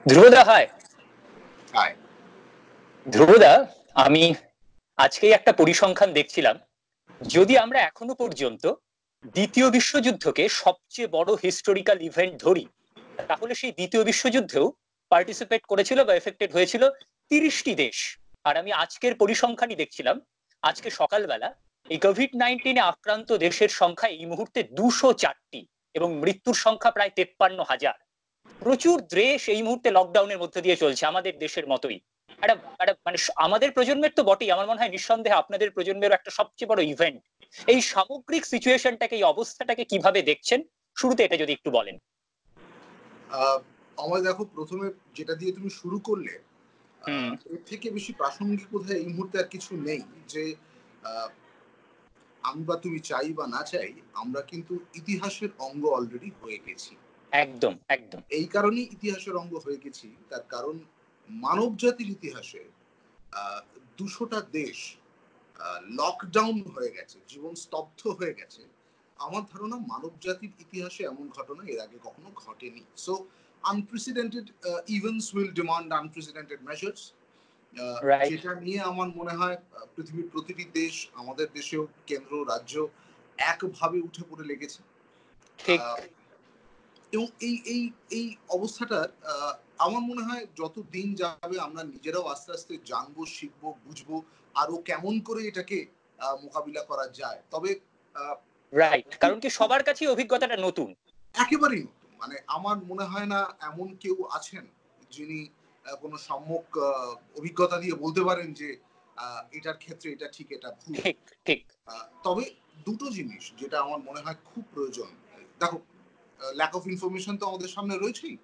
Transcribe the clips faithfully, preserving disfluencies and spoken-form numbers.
ধ্রুবদা, high. High ধ্রুবদা, আমি আজকেই একটা পরিসংখ্যান দেখছিলাম। যদি আমরা এখনো পর্যন্ত দ্বিতীয় বিশ্বযুদ্ধকে সবচেয়ে বড় হিস্টোরিক্যাল ইভেন্ট ধরি, তাহলে সেই দ্বিতীয় বিশ্বযুদ্ধেও পার্টিসিপেট করেছিল বা এফেক্টেড হয়েছিল তিরিশটি দেশ। আর আমি আজকের পরিসংখ্যানই দেখছিলাম, আজকে সকালবেলা এই কোভিড নাইন্টিনে আক্রান্ত দেশের সংখ্যা এই মুহূর্তে দুশো চারটি এবং মৃত্যুর সংখ্যা প্রায় তেপ্পান্ন হাজার। প্রচুর দেশ এই মুহূর্তে লকডাউনের মধ্যে দিয়ে চলছে, আমাদের দেশের মতোই। একটা একটা মানে আমাদের প্রজন্মের তো বটেই, আমার মনে হয় নিঃসন্দেহে আপনাদের প্রজন্মের একটা সবচেয়ে বড় ইভেন্ট। এই সামগ্রিক সিচুয়েশনটাকে, এই অবস্থাটাকে কিভাবে দেখছেন, শুরুতে এটা যদি একটু বলেন। আমার দেখো, প্রথমে যেটা দিয়ে তুমি শুরু করলে, এর থেকে বেশি প্রাসঙ্গিক বোধহয় এই মুহূর্তে আর কিছু নেই। যে আমি বা তুমি চাই বা না চাই, আমরা কিন্তু ইতিহাসের অঙ্গ অলরেডি হয়ে গেছি। একদম একদম। এই কারণেই ইতিহাসের অঙ্গ হয়ে গেছি, তার কারণ মানব জাতির ইতিহাসে দুশোটা দেশ লকডাউন হয়ে গেছে, জীবন স্তব্ধ হয়ে গেছে। আমার ধারণা মানব জাতির ইতিহাসে এমন ঘটনা এর আগে কখনো ঘটেনি। So unprecedented events will demand unprecedented measures, যেটা নিয়ে আমার মনে হয় পৃথিবীর প্রতিটি দেশ, আমাদের দেশেও কেন্দ্র রাজ্য একভাবে উঠে পড়ে লেগেছে। এবং এই এই এই অবস্থাটার আমার মনে হয় যত দিন যাবে আমরা নিজেরাও আস্তে আস্তে জানবো, শিখবো, বুঝবো আরো কেমন করে এটাকে মোকাবিলা করা যায়। তবে রাইট, কারণ কি সবার কাছে অভিজ্ঞতাটা নতুন, একেবারেই নতুন। মানে আমার মনে হয় না এমন কেউ আছেন যিনি কোনো সম্যক অভিজ্ঞতা দিয়ে বলতে পারেন যে এটার ক্ষেত্রে এটা ঠিক, এটা ভুল। ঠিক ঠিক। তবে দুটো জিনিস যেটা আমার মনে হয় খুব প্রয়োজন। দেখো, ল্যাক অফ ইনফরমেশন তো আমাদের সামনে রয়েছেই।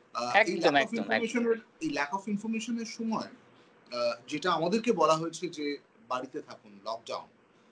এই ল্যাক অফ ইনফরমেশনের এই ল্যাক অফ ইনফরমেশনের সময় যেটা আমাদেরকে বলা হয়েছে যে বাড়িতে থাকুন, লকডাউন,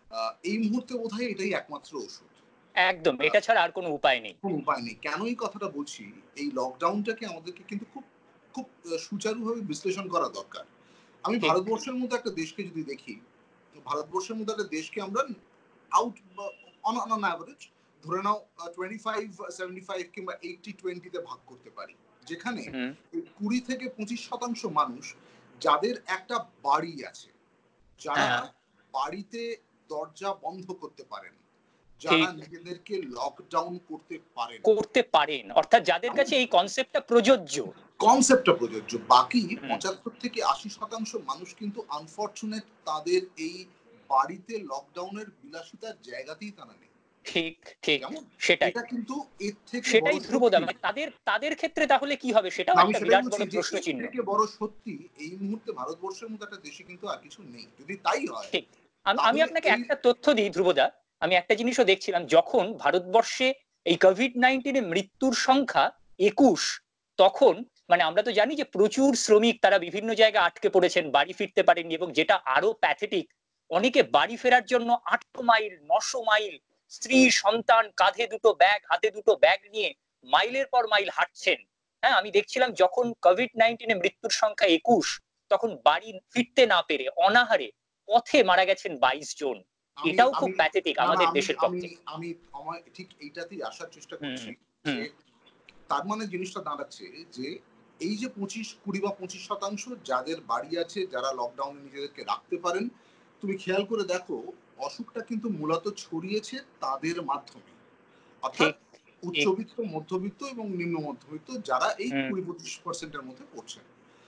এই মুহূর্তে বোধহয় এটাই একমাত্র ওষুধ। একদম, এটা ছাড়া আর কোনো উপায় নেই। কোনো উপায় নেই। কেন এই কথাটা বলছি? এই লকডাউনটাকে আমাদেরকে কিন্তু খুব খুব সুচারুভাবে বিশ্লেষণ করা দরকার। আমি ভারতবর্ষের মতো একটা দেশকে যদি দেখি, ভারতবর্ষের মতো একটা দেশকে আমরা আউট অন অন অ্যাভারেজ ধরে নাও টোয়েন্টি ফাইভ সেভেন্টি ফাইভ কিংবা এইটি টোয়েন্টি তে ভাগ করতে পারি, যেখানে কুড়ি থেকে পঁচিশ শতাংশ মানুষ যাদের একটা বাড়ি আছে, যারা বাড়িতে দরজা বন্ধ করতে পারেন, যারা নিজেদেরকে লকডাউন করতে পারেন করতে পারেন অর্থাৎ যাদের কাছে এই কনসেপ্টটা প্রযোজ্য কনসেপ্টটা প্রযোজ্য বাকি পঁচাত্তর থেকে আশি শতাংশ মানুষ কিন্তু আনফরচুনেট, তাদের এই বাড়িতে লকডাউনের বিলাসিতার জায়গাতেই তারা নেই। ঠিক ঠিক, সেটাই। এটা কিন্তু এর থেকে সেটাই ধ্রুবদা, মানে তাদের তাদের ক্ষেত্রে তাহলে কি হবে সেটাও একটা বিরাট বড় প্রশ্ন চিহ্ন। থেকে বড় সত্যি এই মুহূর্তে ভারতবর্ষের মতো একটা দেশে কিন্তু আর কিছু নেই। যদি তাই হয়, ঠিক। আমি আপনাকে একটা তথ্য দিই ধ্রুবদা, আমি একটা জিনিসও দেখছিলাম, যখন ভারতবর্ষে এই কোভিড নাইন্টিনে মৃত্যুর সংখ্যা একুশ, তখন মানে আমরা তো জানি যে প্রচুর শ্রমিক তারা বিভিন্ন জায়গায় আটকে পড়েছেন, বাড়ি ফিরতে পারেননি, এবং যেটা আরো প্যাথেটিক, অনেকে বাড়ি ফেরার জন্য আটশো মাইল নশো মাইল স্ত্রী সন্তান কাঁধে দুটো ব্যাগ হাতে দুটো ব্যাগ নিয়ে মাইলের পর মাইল হাঁটছেন। হ্যাঁ, আমি দেখছিলাম যখন কোভিড নাইন্টিনে মৃত্যুর সংখ্যা একুশ, তখন বাড়ি ফিরতে না পেরে অনাহারে পথে মারা গেছেন বাইশ জন। এটাও খুব প্যাথেটিক আমাদের দেশের পক্ষে। আমি আমার ঠিক এইটাতেই আসার চেষ্টা করছি যে তার মানে জিনিসটা দাঁড়াচ্ছে যে এই যে পঁচিশ কুড়ি বা পঁচিশ শতাংশ যাদের বাড়ি আছে, যারা লকডাউনে নিজেদেরকে রাখতে পারেন, তুমি খেয়াল করে দেখো অসুখটা কিন্তু মূলত ছড়িয়েছে তাদের মাধ্যমে, অর্থাৎ উচ্চবিত্ত, মধ্যবিত্ত এবং নিম্ন মধ্যবিত্ত যারা এই কুড়ি পঁচিশ পার্সেন্টের মধ্যে পড়ছেন।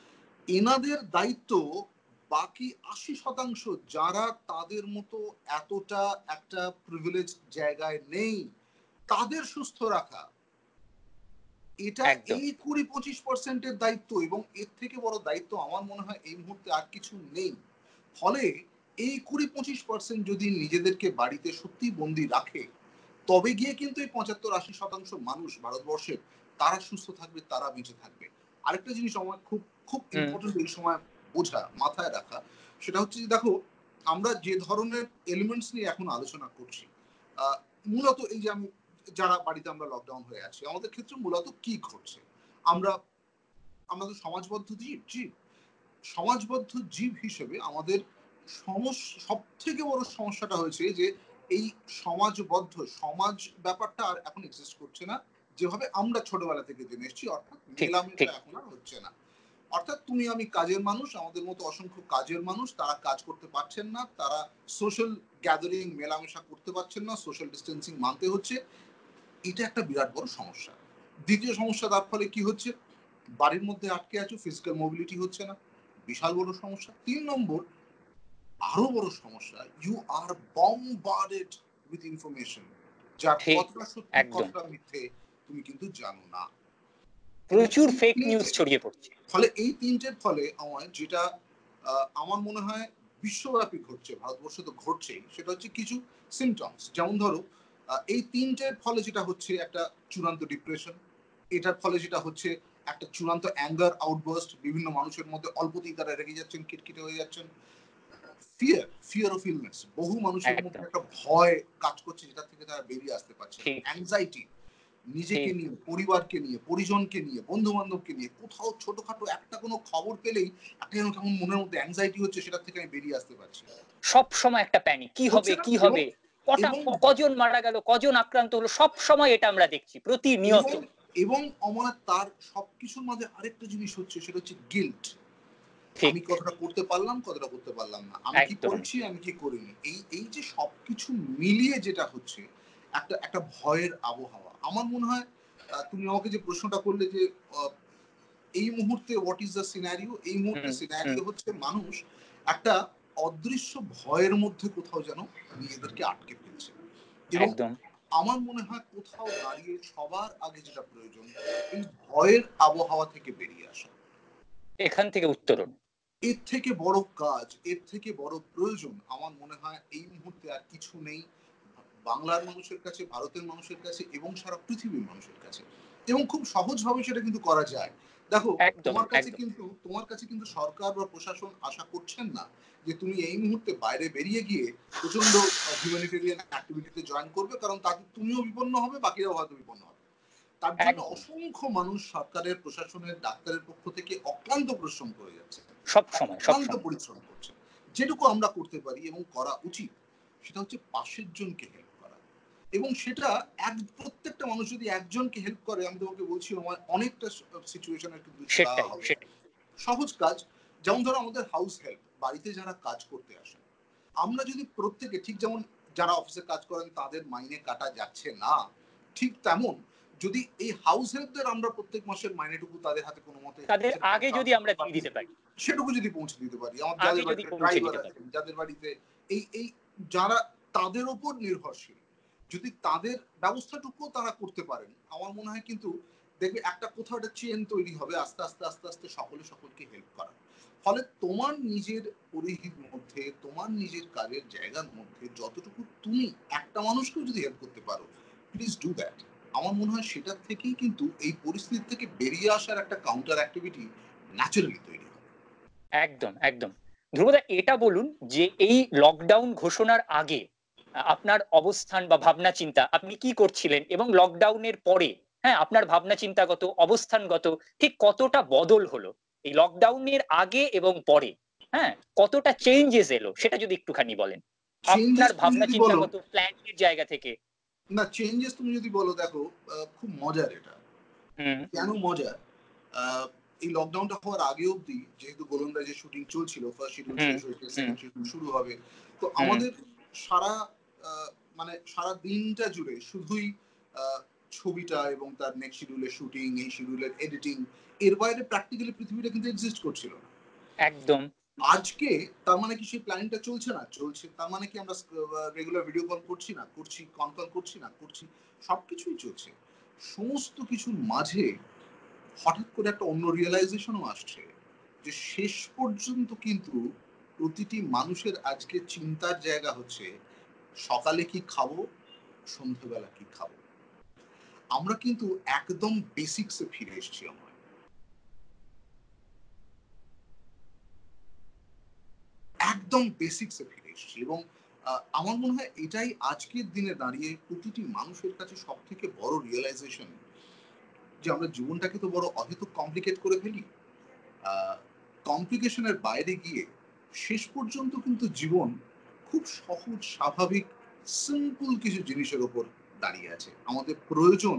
এনাদের দায়িত্ব বাকি আশি শতাংশ যারা তাদের মতো এতটা একটা প্রিভিলেজ জায়গায় নেই, তাদের সুস্থ রাখা। এটা এই কুড়ি পঁচিশ পার্সেন্টের দায়িত্ব, এবং এর থেকে বড় দায়িত্ব আমার মনে হয় এই মুহূর্তে আর কিছু নেই। ফলে এই কুড়ি পঁচিশ পার্সেন্ট যদি নিজেদেরকে বাড়িতে সত্যি বন্দি রাখে, তবে গিয়ে কিন্তু এই পঁচাত্তর আশি শতাংশ মানুষ ভারতবর্ষের তারা সুস্থ থাকবে, তারা বেঁচে থাকবে। আরেকটা জিনিস আমার খুব খুব ইম্পর্টেন্ট এই সময় বোঝা, মাথায় রাখা, সেটা হচ্ছে যে দেখো আমরা যে ধরনের এলিমেন্টস নিয়ে এখন আলোচনা করছি, মূলত এই যে আমি যারা বাড়িতে আমরা লকডাউন হয়ে আছি, আমাদের ক্ষেত্রে মূলত কি ঘটছে? আমরা আমরা তো সমাজবদ্ধ জীব জীব সমাজবদ্ধ জীব হিসেবে আমাদের সমস্যা, সব থেকে বড় সমস্যাটা হয়েছে যে এই সমাজবদ্ধ সমাজ ব্যাপারটা আর এখন এক্সিস্ট করছে না যেভাবে আমরা ছোটবেলা থেকে জেনে এসেছি, অর্থাৎ মেলামেশা এখন আর হচ্ছে না। অর্থাৎ তুমি আমি কাজের মানুষ, আমাদের মতো অসংখ্য কাজের মানুষ, তারা কাজ করতে পারছেন না, তারা সোশ্যাল গ্যাদারিং মেলামেশা করতে পারছেন না, সোশ্যাল ডিস্টেন্সিং মানতে হচ্ছে। এটা একটা বিরাট বড় সমস্যা। দ্বিতীয় সমস্যা, তার ফলে কি হচ্ছে, বাড়ির মধ্যে আটকে আছো, ফিজিক্যাল মোবিলিটি হচ্ছে না, বিশাল বড় সমস্যা। তিন নম্বর, আরো বড় সমস্যা, you are bombarded with information, যার কতটা সত্যি কতটা মিথ্যে তুমি কিন্তু জানো না। প্রচুর ফেক নিউজ ছড়িয়ে পড়ছে। ফলে এই তিনটের ফলে আমার যেটা আমার মনে হয় বিশ্বব্যাপী ঘটছে, ভারতবর্ষে তো ঘটছেই, সেটা হচ্ছে কিছু সিমটমস। যেমন ধরো, এই তিনটের ফলে যেটা হচ্ছে একটা চূড়ান্ত ডিপ্রেশন, এটার ফলে যেটা হচ্ছে একটা চূড়ান্ত অ্যাঙ্গার আউটবার্স্ট, বিভিন্ন মানুষের মধ্যে অল্পতেই তারা রেগে যাচ্ছেন, কিটকিটে হয়ে যাচ্ছেন। ফিয়ার ফিয়ার অফ ইলনেস, বহু মানুষের মধ্যে একটা ভয় কাজ করছে, যেটা থেকে তারা বেরিয়ে আসতে পারছে। অ্যাংজাইটি, নিজেকে নিয়ে, পরিবারকে নিয়ে, পরিজনকে নিয়ে, বন্ধু বান্ধবকে নিয়ে, কোথাও ছোটখাটো একটা কোনো খবর পেলেই একটা যেন কেমন মনের মধ্যে অ্যাংজাইটি হচ্ছে, সেটা থেকে আমি বেরিয়ে আসতে পারছি। সব সময় একটা প্যানিক, কি হবে কি হবে, কটা কজন মারা গেল, কজন আক্রান্ত হলো, সব সময় এটা আমরা দেখছি প্রতিনিয়ত। এবং আমার তার সবকিছুর মাঝে আরেকটা জিনিস হচ্ছে, সেটা হচ্ছে গিল্ট। আমি কতটা করতে পারলাম, কতটা করতে পারলাম না, আমি কি করেছি, আমি কি করিনি, এই এই যে সবকিছু মিলিয়ে যেটা হচ্ছে একটা একটা ভয়ের আবহাওয়া। আমার মনে হয় তুমি আমাকে যে প্রশ্নটা করলে যে এই মুহূর্তে হোয়াট ইজ দ্য সিনারিও, এই মুহূর্তে সিনারিও হচ্ছে মানুষ একটা অদৃশ্য ভয়ের মধ্যে কোথাও যেন নিজেদেরকে আটকে ফেলছে। এবং আমার মনে হয় কোথাও দাঁড়িয়ে সবার আগে যেটা প্রয়োজন, এই ভয়ের আবহাওয়া থেকে বেরিয়ে আসা, এখান থেকে উত্তরণ। এর থেকে বড় কাজ, এর থেকে বড় প্রয়োজন আমার মনে হয় এই মুহূর্তে আর কিছু নেই, বাংলার মানুষের কাছে, ভারতের মানুষের কাছে এবং সারা পৃথিবীর মানুষের কাছে। এবং খুব সহজভাবে সেটা কিন্তু করা যায়। দেখো, তোমার কাছে কিন্তু তোমার কাছে কিন্তু সরকার বা প্রশাসন আশা করছেন না যে তুমি এই মুহূর্তে বাইরে বেরিয়ে গিয়ে প্রচন্ড হিউম্যানিটেরিয়ান অ্যাক্টিভিটিতে জয়েন করবে, কারণ তাতে তুমিও বিপন্ন হবে, বাকিরাও হয়তো বিপন্ন হবে। তার জন্য অসংখ্য মানুষ সরকারের, প্রশাসনের, ডাক্তারের পক্ষ থেকে অক্লান্ত পরিশ্রম করে যাচ্ছে, সব সময় অক্লান্ত পরিশ্রম করছে। যেটুকু আমরা করতে পারি এবং করা উচিত, সেটা হচ্ছে পাশের জনকে হেল্প করা। এবং সেটা এক প্রত্যেকটা মানুষ যদি একজনকে হেল্প করে, আমি তোমাকে বলছি আমার অনেকটা সিচুয়েশনের কিন্তু সহজ কাজ। যেমন ধরো আমাদের হাউস হেল্প, বাড়িতে যারা কাজ করতে আসেন, আমরা যদি প্রত্যেকে, ঠিক যেমন যারা অফিসে কাজ করেন তাদের মাইনে কাটা যাচ্ছে না, ঠিক তেমন যদি এই হাউস হেল্পদের আমরা প্রত্যেক মাসের মাইনেটুকু তাদের হাতে কোনো মতে তাদের আগে যদি আমরা দিয়ে দিতে পারি, সেটুকু যদি পৌঁছে দিতে পারি, আমার যাদের বাড়িতে ড্রাইভার আছেন, যাদের বাড়িতে এই এই যারা তাদের উপর নির্ভরশীল, যদি তাদের ব্যবস্থাটুকু তারা করতে পারেন, আমার মনে হয় কিন্তু দেখবে একটা কোথাও একটা চেন তৈরি হবে, আস্তে আস্তে আস্তে আস্তে সকলে সকলকে হেল্প করা। ফলে তোমার নিজের পরিধির মধ্যে, তোমার নিজের কাজের জায়গার মধ্যে যতটুকু তুমি একটা মানুষকেও যদি হেল্প করতে পারো, প্লিজ ডু দ্যাট। আমার মনে হয় সেটা থেকেই কিন্তু এই পরিস্থিতি থেকে বেরিয়ে আসার একটা কাউন্টার অ্যাক্টিভিটি ন্যাচারালি তৈরি হবে। একদম একদম। ধ্রুবদা, এটা বলুন যে এই লকডাউন ঘোষণার আগে আপনার অবস্থান বা ভাবনা চিন্তা, আপনি কি করছিলেন, এবং লকডাউনের পরে হ্যাঁ আপনার ভাবনা চিন্তাগত, অবস্থানগত ঠিক কতটা বদল হলো এই লকডাউনের আগে এবং পরে, হ্যাঁ কতটা চেঞ্জেস এলো, সেটা যদি একটুখানি বলেন আপনার ভাবনা চিন্তাগত প্ল্যানের জায়গা থেকে। না, চেঞ্জেস তুমি যদি বলো, দেখো খুব মজার এটা। কেন মজার? এই লকডাউনটা হওয়ার আগে অবধি যেহেতু গোলন্দাজের শুটিং চলছিল, ফার্স্ট শিডিউল শেষ হয়েছে, সেকেন্ড শিডিউল শুরু হবে, তো আমাদের সারা মানে সারা দিনটা জুড়ে শুধুই ছবিটা এবং তার নেক্সট শিডিউলের শুটিং, এই শিডিউলের এডিটিং, এর বাইরে প্র্যাকটিক্যালি পৃথিবীটা কিন্তু এক্সিস্ট করছিল না একদম। আজকে তার মানে কি সেই প্ল্যানিংটা চলছে না? চলছে। তার মানে কি আমরা রেগুলার ভিডিও কল করছি না? করছি। কন কল করছি না? করছি। সবকিছুই চলছে। সমস্ত কিছুর মাঝে হঠাৎ করে একটা অন্য রিয়েলাইজেশনও আসছে যে শেষ পর্যন্ত কিন্তু প্রতিটি মানুষের আজকে চিন্তার জায়গা হচ্ছে সকালে কি খাবো, সন্ধ্যাবেলা কি খাবো। আমরা কিন্তু একদম বেসিক্সে ফিরে এসেছি। আমরা একদম বেসিক্সে ফিরে এসেছি এবং আমার মনে হয় এটাই আজকের দিনে দাঁড়িয়ে প্রতিটি মানুষের কাছে সব থেকে বড় রিয়েলাইজেশন, যে আমরা জীবনটাকে তো বড় অহেতুক কমপ্লিকেট করে ফেলি। কমপ্লিকেশনের বাইরে গিয়ে শেষ পর্যন্ত কিন্তু জীবন খুব সহজ, স্বাভাবিক, সিম্পল কিছু জিনিসের উপর দাঁড়িয়ে আছে। আমাদের প্রয়োজন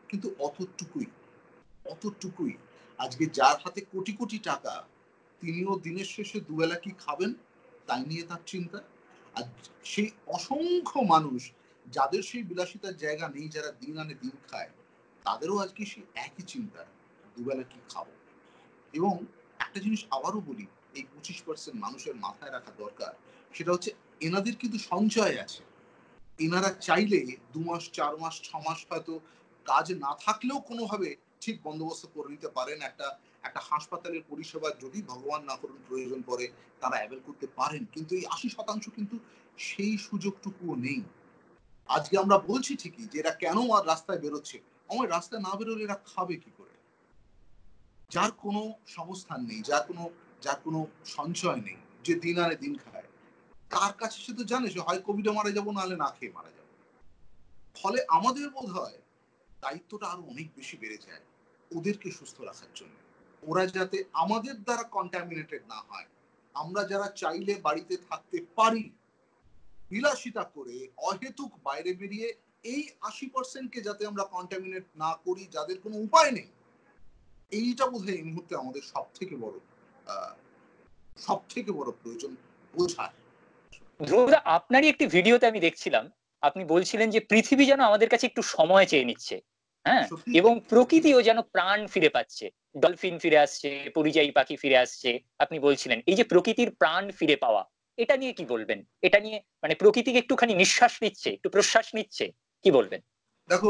কিন্তু অতটুকুই অতটুকুই আজকে যার হাতে কোটি কোটি টাকা, তিনিও দিনের শেষে দুবেলা কি খাবেন তাই নিয়ে তার চিন্তা। আর সেই অসংখ্য মানুষ যাদের সেই বিলাসিতার জায়গা নেই, যারা দিন আনে দিন খায়, তাদেরও আজকে সেই একই চিন্তা, দুবেলা কি খাবো। এবং একটা জিনিস আবারও বলি, এই পঁচিশ পার্সেন্ট মানুষের মাথায় রাখা দরকার, সেটা হচ্ছে এনাদের কিন্তু সঞ্চয় আছে। এনারা চাইলে দু মাস চার মাস ছ মাস হয়তো কাজ না থাকলেও কোনোভাবে ঠিক বন্দোবস্ত করে নিতে পারেন। একটা একটা হাসপাতালের পরিষেবা যদি ভগবান না করুন প্রয়োজন পড়ে, তারা অ্যাভেল করতে পারেন। কিন্তু এই আশি শতাংশ কিন্তু সেই সুযোগটুকুও নেই। আজকে আমরা বলছি ঠিকই যে এরা কেন আর রাস্তায় বেরোচ্ছে, আমার রাস্তায় না বেরোলে এরা খাবে কি করে? যার কোনো সংস্থান নেই, যার কোনো যার কোনো সঞ্চয় নেই, যে দিন আনে দিন খায়, তার কাছে সে তো জানে সে হয় কোভিডে মারা যাবো, নাহলে না খেয়ে মারা যাবো। ফলে আমাদের বোধ হয় দায়িত্বটা আরো অনেক বেশি বেড়ে যায় ওদেরকে সুস্থ রাখার জন্য। ওরা যাতে আমাদের দ্বারা কন্টামিনেটেড না হয়। আমরা যারা চাইলে বাড়িতে থাকতে পারি, বিলাসিতা করে অহেতুক বাইরে বেরিয়ে এই আশি পার্সেন্টকে যাতে আমরা কন্টামিনেট না করি, যাদের কোনো উপায় নেই, এইটা বোধহয় এই মুহূর্তে আমাদের সব থেকে বড় সব থেকে বড় প্রয়োজন বোঝার। ধ্রুবদা, আপনারই একটি ভিডিওতে আমি দেখছিলাম, আপনি বলছিলেন যে পৃথিবী যেন আমাদের কাছে একটু সময় চেয়ে নিচ্ছে, হ্যাঁ, এবং প্রকৃতিও যেন প্রাণ ফিরে পাচ্ছে, ডলফিন ফিরে আসছে, পরিযায়ী পাখি ফিরে আসছে। আপনি বলছিলেন এই যে প্রকৃতির প্রাণ ফিরে পাওয়া, এটা নিয়ে কি বলবেন? এটা নিয়ে মানে প্রকৃতিকে একটুখানি নিঃশ্বাস নিচ্ছে, একটু প্রশ্বাস নিচ্ছে, কি বলবেন? দেখো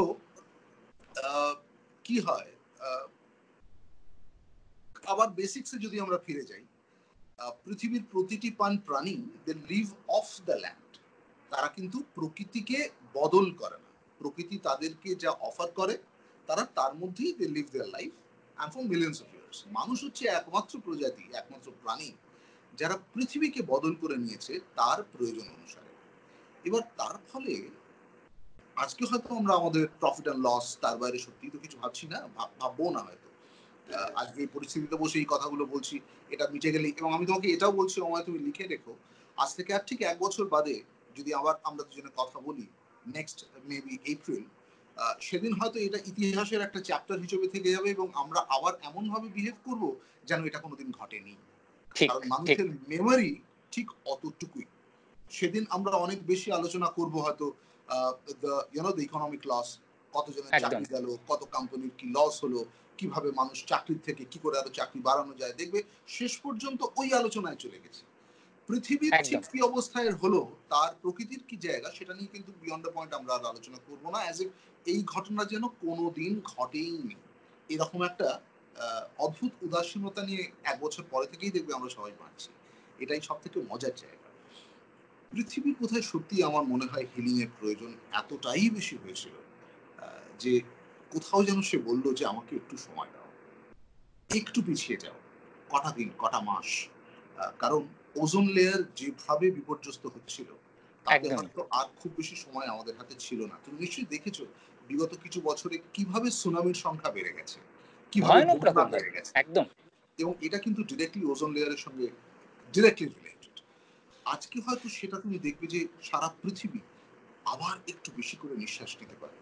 কি হয়, আবার বেসিক্সে যদি আমরা ফিরে যাই, পৃথিবীর প্রতিটি প্রাণ প্রাণী they live off the land. তারা কিন্তু প্রকৃতিকে বদল করে না, প্রকৃতি তাদেরকে যা অফার করে তারা তার মধ্যেই they live their life and for millions of years. মানুষ হচ্ছে একমাত্র প্রজাতি, একমাত্র প্রাণী যারা পৃথিবীকে বদল করে নিয়েছে তার প্রয়োজন অনুসারে। এবার তার ফলে আজকে হয়তো আমরা আমাদের প্রফিট অ্যান্ড লস তার বাইরে সত্যি তো কিছু ভাবছি না, ভাববো না হয়তো। আজকে এই পরিস্থিতিতে বসে এই কথাগুলো বলছি, এটা মিটে গেলেই। এবং আমি তোমাকে এটাও বলছি, আমায় তুমি লিখে রেখো, আজ থেকে আর ঠিক এক বছর বাদে যদি আবার আমরা দুজনে কথা বলি, নেক্সট মেবি এপ্রিল, সেদিন হয়তো এটা ইতিহাসের একটা চ্যাপ্টার হিসেবে থেকে যাবে এবং আমরা আবার এমন ভাবে বিহেভ করব যেন এটা কোনোদিন ঘটেনি। কারণ মানুষের মেমোরি ঠিক অতটুকুই। সেদিন আমরা অনেক বেশি আলোচনা করব হয়তো you know the economic loss, কতজনের চাকরি গেল, কত কোম্পানির কি লস হলো, কিভাবে মানুষ চাকরির থেকে কি করে আরো চাকরি বাড়ানো যায়। দেখবে শেষ পর্যন্ত ওই আলোচনায় চলে গেছে। পৃথিবীর ঠিক কি অবস্থায় হলো, তার প্রকৃতির কি জায়গা, সেটা নিয়ে কিন্তু বিয়ন্ড দ্য পয়েন্ট আমরা আর আলোচনা করবো না, অ্যাজ ইফ এই ঘটনা যেন কোনোদিন ঘটেইনি। এরকম একটা অদ্ভুত উদাসীনতা নিয়ে এক বছর পরে থেকেই দেখবে আমরা সবাই বাঁচছি। এটাই সব থেকে মজার জায়গা। পৃথিবীর কোথায় সত্যি আমার মনে হয় হিলিং এর প্রয়োজন এতটাই বেশি হয়েছিল যে কোথাও যেন সে বললো যে আমাকে একটু সময় দাও, একটু পিছিয়ে যাও, কটা দিন কটা মাস। কারণ ওজোন লেয়ার যেভাবে বিপর্যস্ত হচ্ছিল, তাতে হয়তো আর খুব বেশি সময় আমাদের হাতে ছিল না। তুমি নিশ্চয়ই দেখেছো বিগত কিছু বছরে কিভাবে সুনামির সংখ্যা বেড়ে গেছে, কিভাবে বন্যা বেড়ে গেছে, একদম। এবং এটা কিন্তু ডিরেক্টলি ওজোন লেয়ারের সঙ্গে ডিরেক্টলি রিলেটেড। আজকে হয়তো সেটা তুমি দেখবে যে সারা পৃথিবী আবার একটু বেশি করে নিঃশ্বাস নিতে পারে।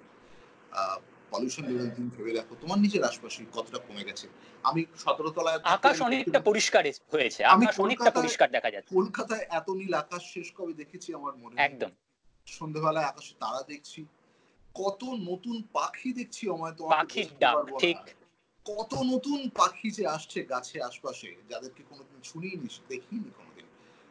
পলিউশন লেভেল তুমি ভেবে দেখো তোমার নিজের আশপাশে কতটা কমে গেছে। আমি সতেরো তলায় আকাশ অনেকটা পরিষ্কার হয়েছে, আকাশ অনেকটা পরিষ্কার দেখা যাচ্ছে। কলকাতায় এত নীল আকাশ শেষ কবে দেখেছি আমার মনে নেই। একদম। সন্ধ্যাবেলায় আকাশে তারা দেখছি, কত নতুন পাখি দেখছি, আমায় তো পাখির ডাক, ঠিক কত নতুন পাখি যে আসছে গাছে আশপাশে, যাদেরকে কোনোদিন শুনিনি দেখিনি কোনোদিন।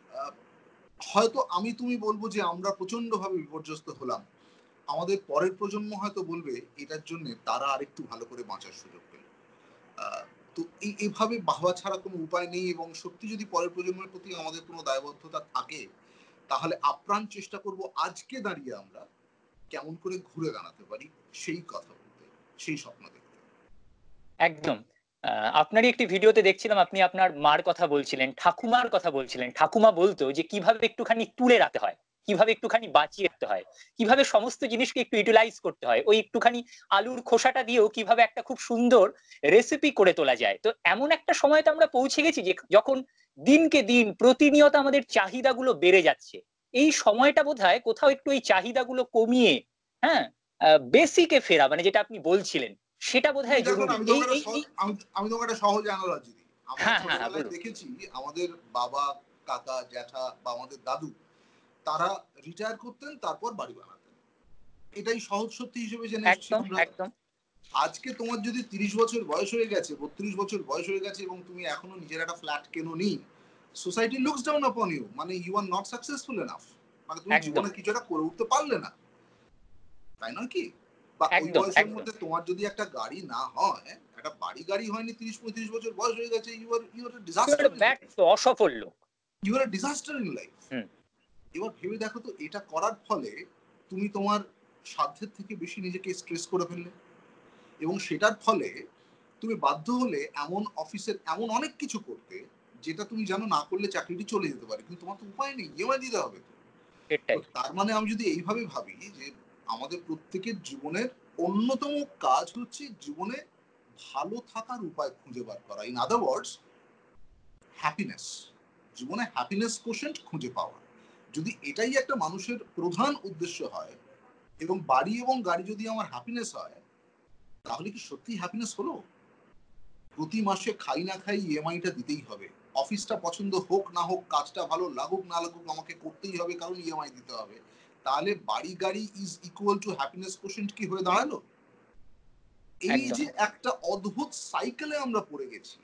হয়তো আমি তুমি বলবো যে আমরা প্রচন্ড ভাবে বিপর্যস্ত হলাম, আমাদের পরের প্রজন্ম হয়তো বলবে এটার জন্য তারা আরেকটু ভালো করে বাঁচার সুযোগ পেল। তো এই এভাবে বাহবা ছাড়া কোনো উপায় নেই। এবং সত্যি যদি পরের প্রজন্মের প্রতি আমাদের কোনো দায়বদ্ধতা থাকে, তাহলে আপ্রাণ চেষ্টা করব আজকে দাঁড়িয়ে আমরা কেমন করে ঘুরে দাঁড়াতে পারি সেই কথা বলতে, সেই স্বপ্ন দেখতে। একদম। আপনারই একটি ভিডিওতে দেখছিলাম, আপনি আপনার মার কথা বলছিলেন, ঠাকুমার কথা বলছিলেন। ঠাকুমা বলতো যে কিভাবে একটুখানি তুলে রাখতে হয়, কিভাবে একটুখানি বাঁচিয়ে রাখতে হয়, কিভাবে সমস্ত জিনিসকে একটু ইউটিলাইজ করতে হয়, ওই একটুখানি আলুর খোসাটা দিয়েও কিভাবে একটা খুব সুন্দর রেসিপি করে তোলা যায়। তো এমন একটা সময় তো আমরা পৌঁছে গেছি যে যখন দিনকে দিন প্রতিনিয়ত আমাদের চাহিদাগুলো বেড়ে যাচ্ছে, এই সময়টা বোধহয় কোথাও একটু এই চাহিদাগুলো কমিয়ে, হ্যাঁ, বেসিকে ফেরা, মানে যেটা আপনি বলছিলেন সেটা বোধহয় জরুরি। আমি তোমাকে একটা সহজ অ্যানালজি দিই। আমরা ছোটবেলায় দেখেছি আমাদের বাবা, কাকা, জ্যাঠা বা আমাদের দাদু, তারা রিটায়ার করতেন, তারপর বাড়ি বানাতেন। এটাই সহজ সত্যি হিসেবে জেনে এসেছি আমরা। আজকে তোমার যদি তিরিশ বছর বয়স হয়ে গেছে, বত্রিশ বছর বয়স হয়ে গেছে এবং তুমি এখনো নিজের একটা ফ্ল্যাট কেনোনি, society looks down upon you, মানে you are not successful enough, মানে তুমি জীবনে কিছু একটা করে উঠতে পারলে না, তাই নয় কি? বা ওই বয়সের মধ্যে তোমার যদি একটা গাড়ি না হয়, একটা বাড়ি গাড়ি হয়নি, তিরিশ পঁয়ত্রিশ বছর বয়স হয়ে গেছে, you are you are disaster, অসফল লোক, you are disaster in life. এবার ভেবে দেখো তো, এটা করার ফলে তুমি তোমার সাধ্যের থেকে বেশি নিজেকে স্ট্রেস করে ফেললে, এবং সেটার ফলে তুমি বাধ্য হলে এমন অফিসের এমন অনেক কিছু করতে যেটা তুমি জানো না করলে চাকরিটি চলে যেতে পারে, কিন্তু তোমার তো উপায় নেই, ইএমআই দিতে হবে। তার মানে আমি যদি এইভাবে ভাবি যে আমাদের প্রত্যেকের জীবনের অন্যতম কাজ হচ্ছে জীবনে ভালো থাকার উপায় খুঁজে বার করা, ইন আদার ওয়ার্ডস হ্যাপিনেস, জীবনে হ্যাপিনেস কোশেন্ট খুঁজে পাওয়া। যদি এটাই একটা মানুষের প্রধান উদ্দেশ্য হয় এবং বাড়ি এবং গাড়ি যদি আমার হ্যাপিনেস হয়, তাহলে কি সত্যি হ্যাপিনেস হলো? প্রতি মাসে খাই না খাই ইএমআইটা দিতেই হবে, অফিসটা পছন্দ হোক না হোক, কাজটা ভালো লাগুক না লাগুক, আমাকে করতেই হবে কারণ ইএমআই দিতে হবে। তাহলে বাড়ি গাড়ি is equal to happiness quotient কি হয়ে দাঁড়ালো? এই যে একটা অদ্ভুত সাইকেলে আমরা পড়ে গেছি,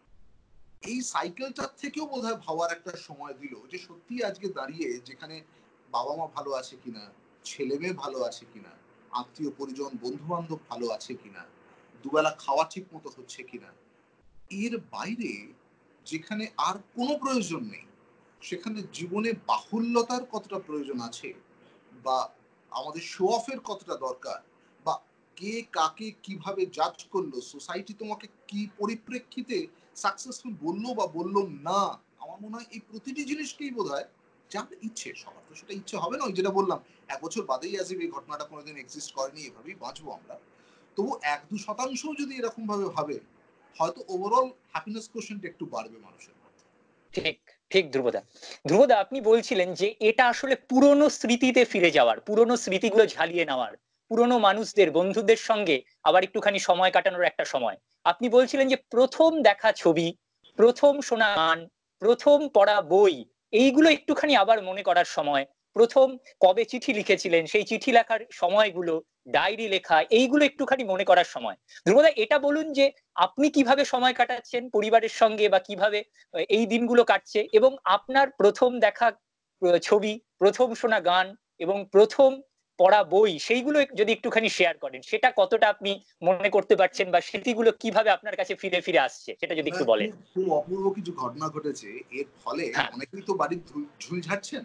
এই সাইকেলটার থেকেও বোধহয় ভাবার একটা সময় দিল যে সত্যি আজকে দাঁড়িয়ে যেখানে বাবা মা ভালো আছে কিনা, ছেলে মেয়ে ভালো আছে কিনা, আত্মীয় পরিজন বন্ধু বান্ধব ভালো আছে কিনা, দুবেলা খাওয়া ঠিক মতো হচ্ছে কিনা, এর বাইরে যেখানে আর কোনো প্রয়োজন নেই, সেখানে জীবনে বাহুল্যতার কতটা প্রয়োজন আছে, বা আমাদের শো অফের কতটা দরকার, বা কে কাকে কিভাবে জাজ করলো, সোসাইটি তোমাকে কি পরিপ্রেক্ষিতে সাকসেসফুল বললো বা বললো না, আমার মনে হয় এই প্রতিটি জিনিসকেই বোধ হয় যার ইচ্ছে, সবার তো সেটা ইচ্ছে হবে না, ওই যেটা বললাম এক বছর বাদেই আসবে, এই ঘটনাটা কোনোদিন এক্সিস্ট করেনি, এভাবেই বাঁচবো আমরা। তবু এক দু শতাংশ যদি এরকম ভাবে ভাবে, হয়তো ওভারঅল হ্যাপিনেস কোশেন্ট একটু বাড়বে মানুষের মধ্যে। ঠিক ঠিক ধ্রুবদা, ধ্রুবদা আপনি বলছিলেন যে এটা আসলে পুরনো স্মৃতিতে ফিরে যাওয়ার, পুরনো স্মৃতিগুলো ঝালিয়ে নেওয়ার, পুরনো মানুষদের বন্ধুদের সঙ্গে আবার একটুখানি সময় কাটানোর একটা সময়। আপনি বলছিলেন যে প্রথম দেখা ছবি, প্রথম শোনা গান, প্রথম পড়া বই, এইগুলো একটুখানি আবার মনে করার সময়, প্রথম কবে চিঠি লিখেছিলেন সেই চিঠি লেখার সময়গুলো, ডায়েরি লেখা, এইগুলো একটুখানি মনে করার সময়। ধ্রুবদা এটা বলুন যে আপনি কিভাবে সময় কাটাচ্ছেন পরিবারের সঙ্গে, বা কিভাবে এই দিনগুলো কাটছে, এবং আপনার প্রথম দেখা ছবি, প্রথম শোনা গান এবং প্রথম পড়া বই, সেইগুলো যদি একটুখানি শেয়ার করেন, সেটা কতটা আপনি মনে করতে পারছেন, বা স্মৃতিগুলো কিভাবে আপনার কাছে ফিরে ফিরে আসছে, সেটা যদি একটু বলেন। খুব অপূর্ব কিছু ঘটনা ঘটেছে এর ফলে। অনেকেই তো বাড়ির ঝুল ঝাড়ছেন,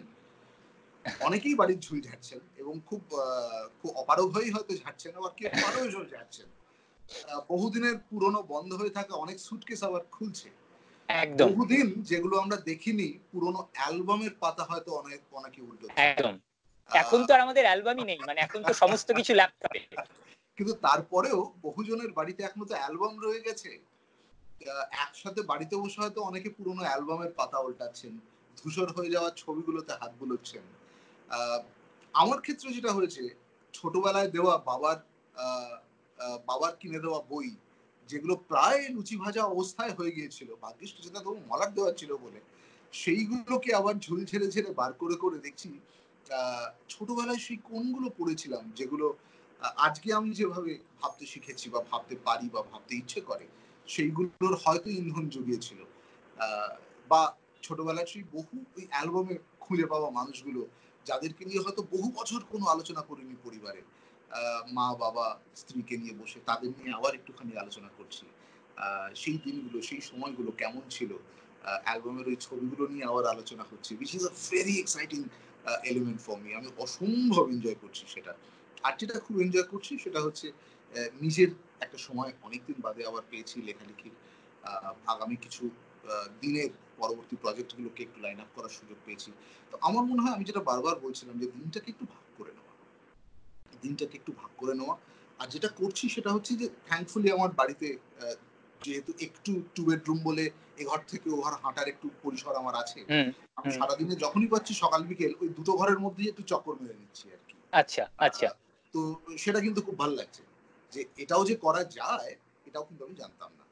অনেকেই বাড়ির ঝুল ঝাড়ছেন এবং খুব খুব অপারগ হয়েই হয়তো ঝাড়ছেন, আবার কেউ পারও ঝাড়ছেন। বহুদিনের পুরনো বন্ধ হয়ে থাকা অনেক সুটকেস আবার খুলছে, একদম বহুদিন যেগুলো আমরা দেখিনি, পুরনো অ্যালবামের পাতা হয়তো অনেক অনেকে উল্টোচ্ছে। একদম, এখন তো আর আমাদের অ্যালবামই নেই, মানে এখন তো সমস্ত কিছু ল্যাপটপে। কিন্তু তারপরেও বহুজনের বাড়িতে এখনো তো অ্যালবাম রয়ে গেছে। একসাথে বাড়িতে বসে হয়তো অনেকে পুরনো অ্যালবামের পাতা উল্টাচ্ছেন, ধূসর হয়ে যাওয়া ছবিগুলোতে হাত বুলোচ্ছেন। আমার ক্ষেত্রে যেটা হয়েছে, ছোটবেলায় দেওয়া বাবার বাবার কিনে দেওয়া বই, যেগুলো প্রায় লুচি ভাজা অবস্থায় হয়ে গিয়েছিল, ভাগ্যিস কিছুটা তবু মলাট দেওয়া ছিল বলে, সেইগুলোকে আবার ঝুল ঝেড়ে ঝেড়ে বার করে করে দেখছি ছোটবেলায় সেই কোনগুলো পড়েছিলাম, যেগুলো আজকে আমি যেভাবে ভাবতে শিখেছি বা ভাবতে পারি বা ভাবতে ইচ্ছে করে, সেইগুলোর হয়তো ইন্ধন জুগিয়েছিল। বা ছোটবেলায় সেই বহু ওই অ্যালবামে খুঁজে পাওয়া মানুষগুলো, যাদেরকে নিয়ে হয়তো বহু বছর কোনো আলোচনা করিনি পরিবারে, মা বাবা স্ত্রীকে নিয়ে বসে তাদের নিয়ে আবার একটুখানি আলোচনা করছি, সেই দিনগুলো সেই সময়গুলো কেমন ছিল, অ্যালবামের ওই ছবিগুলো নিয়ে আবার আলোচনা হচ্ছে, which is a very exciting element for me. আমি অসম্ভব এনজয় করছি সেটা। আর যেটা খুব এনজয় করছি সেটা হচ্ছে নিজের একটা সময় অনেকদিন বাদে আবার পেয়েছি লেখালেখির, আগামী কিছু দিনের পরবর্তী প্রজেক্টগুলোকে একটু লাইন আপ করার সুযোগ পেয়েছি। তো আমার মনে হয় আমি যেটা বারবার বলছিলাম যে দিনটাকে একটু ভাগ করে নেওয়া, দিনটাকে একটু ভাগ করে নেওয়া। আর যেটা করছি সেটা হচ্ছে যে থ্যাঙ্কফুলি আমার বাড়িতে যেহেতু একটু টু বেডরুম বলে এ ঘর থেকে ও ঘর হাঁটার একটু পরিসর আমার আছে, আমি সারাদিনে যখনই পাচ্ছি সকাল বিকেল ওই দুটো ঘরের মধ্যেই একটু চক্কর মেরে নিচ্ছি আর কি। আচ্ছা আচ্ছা। তো সেটা কিন্তু খুব ভালো লাগছে যে এটাও যে করা যায়, এটাও কিন্তু আমি জানতাম না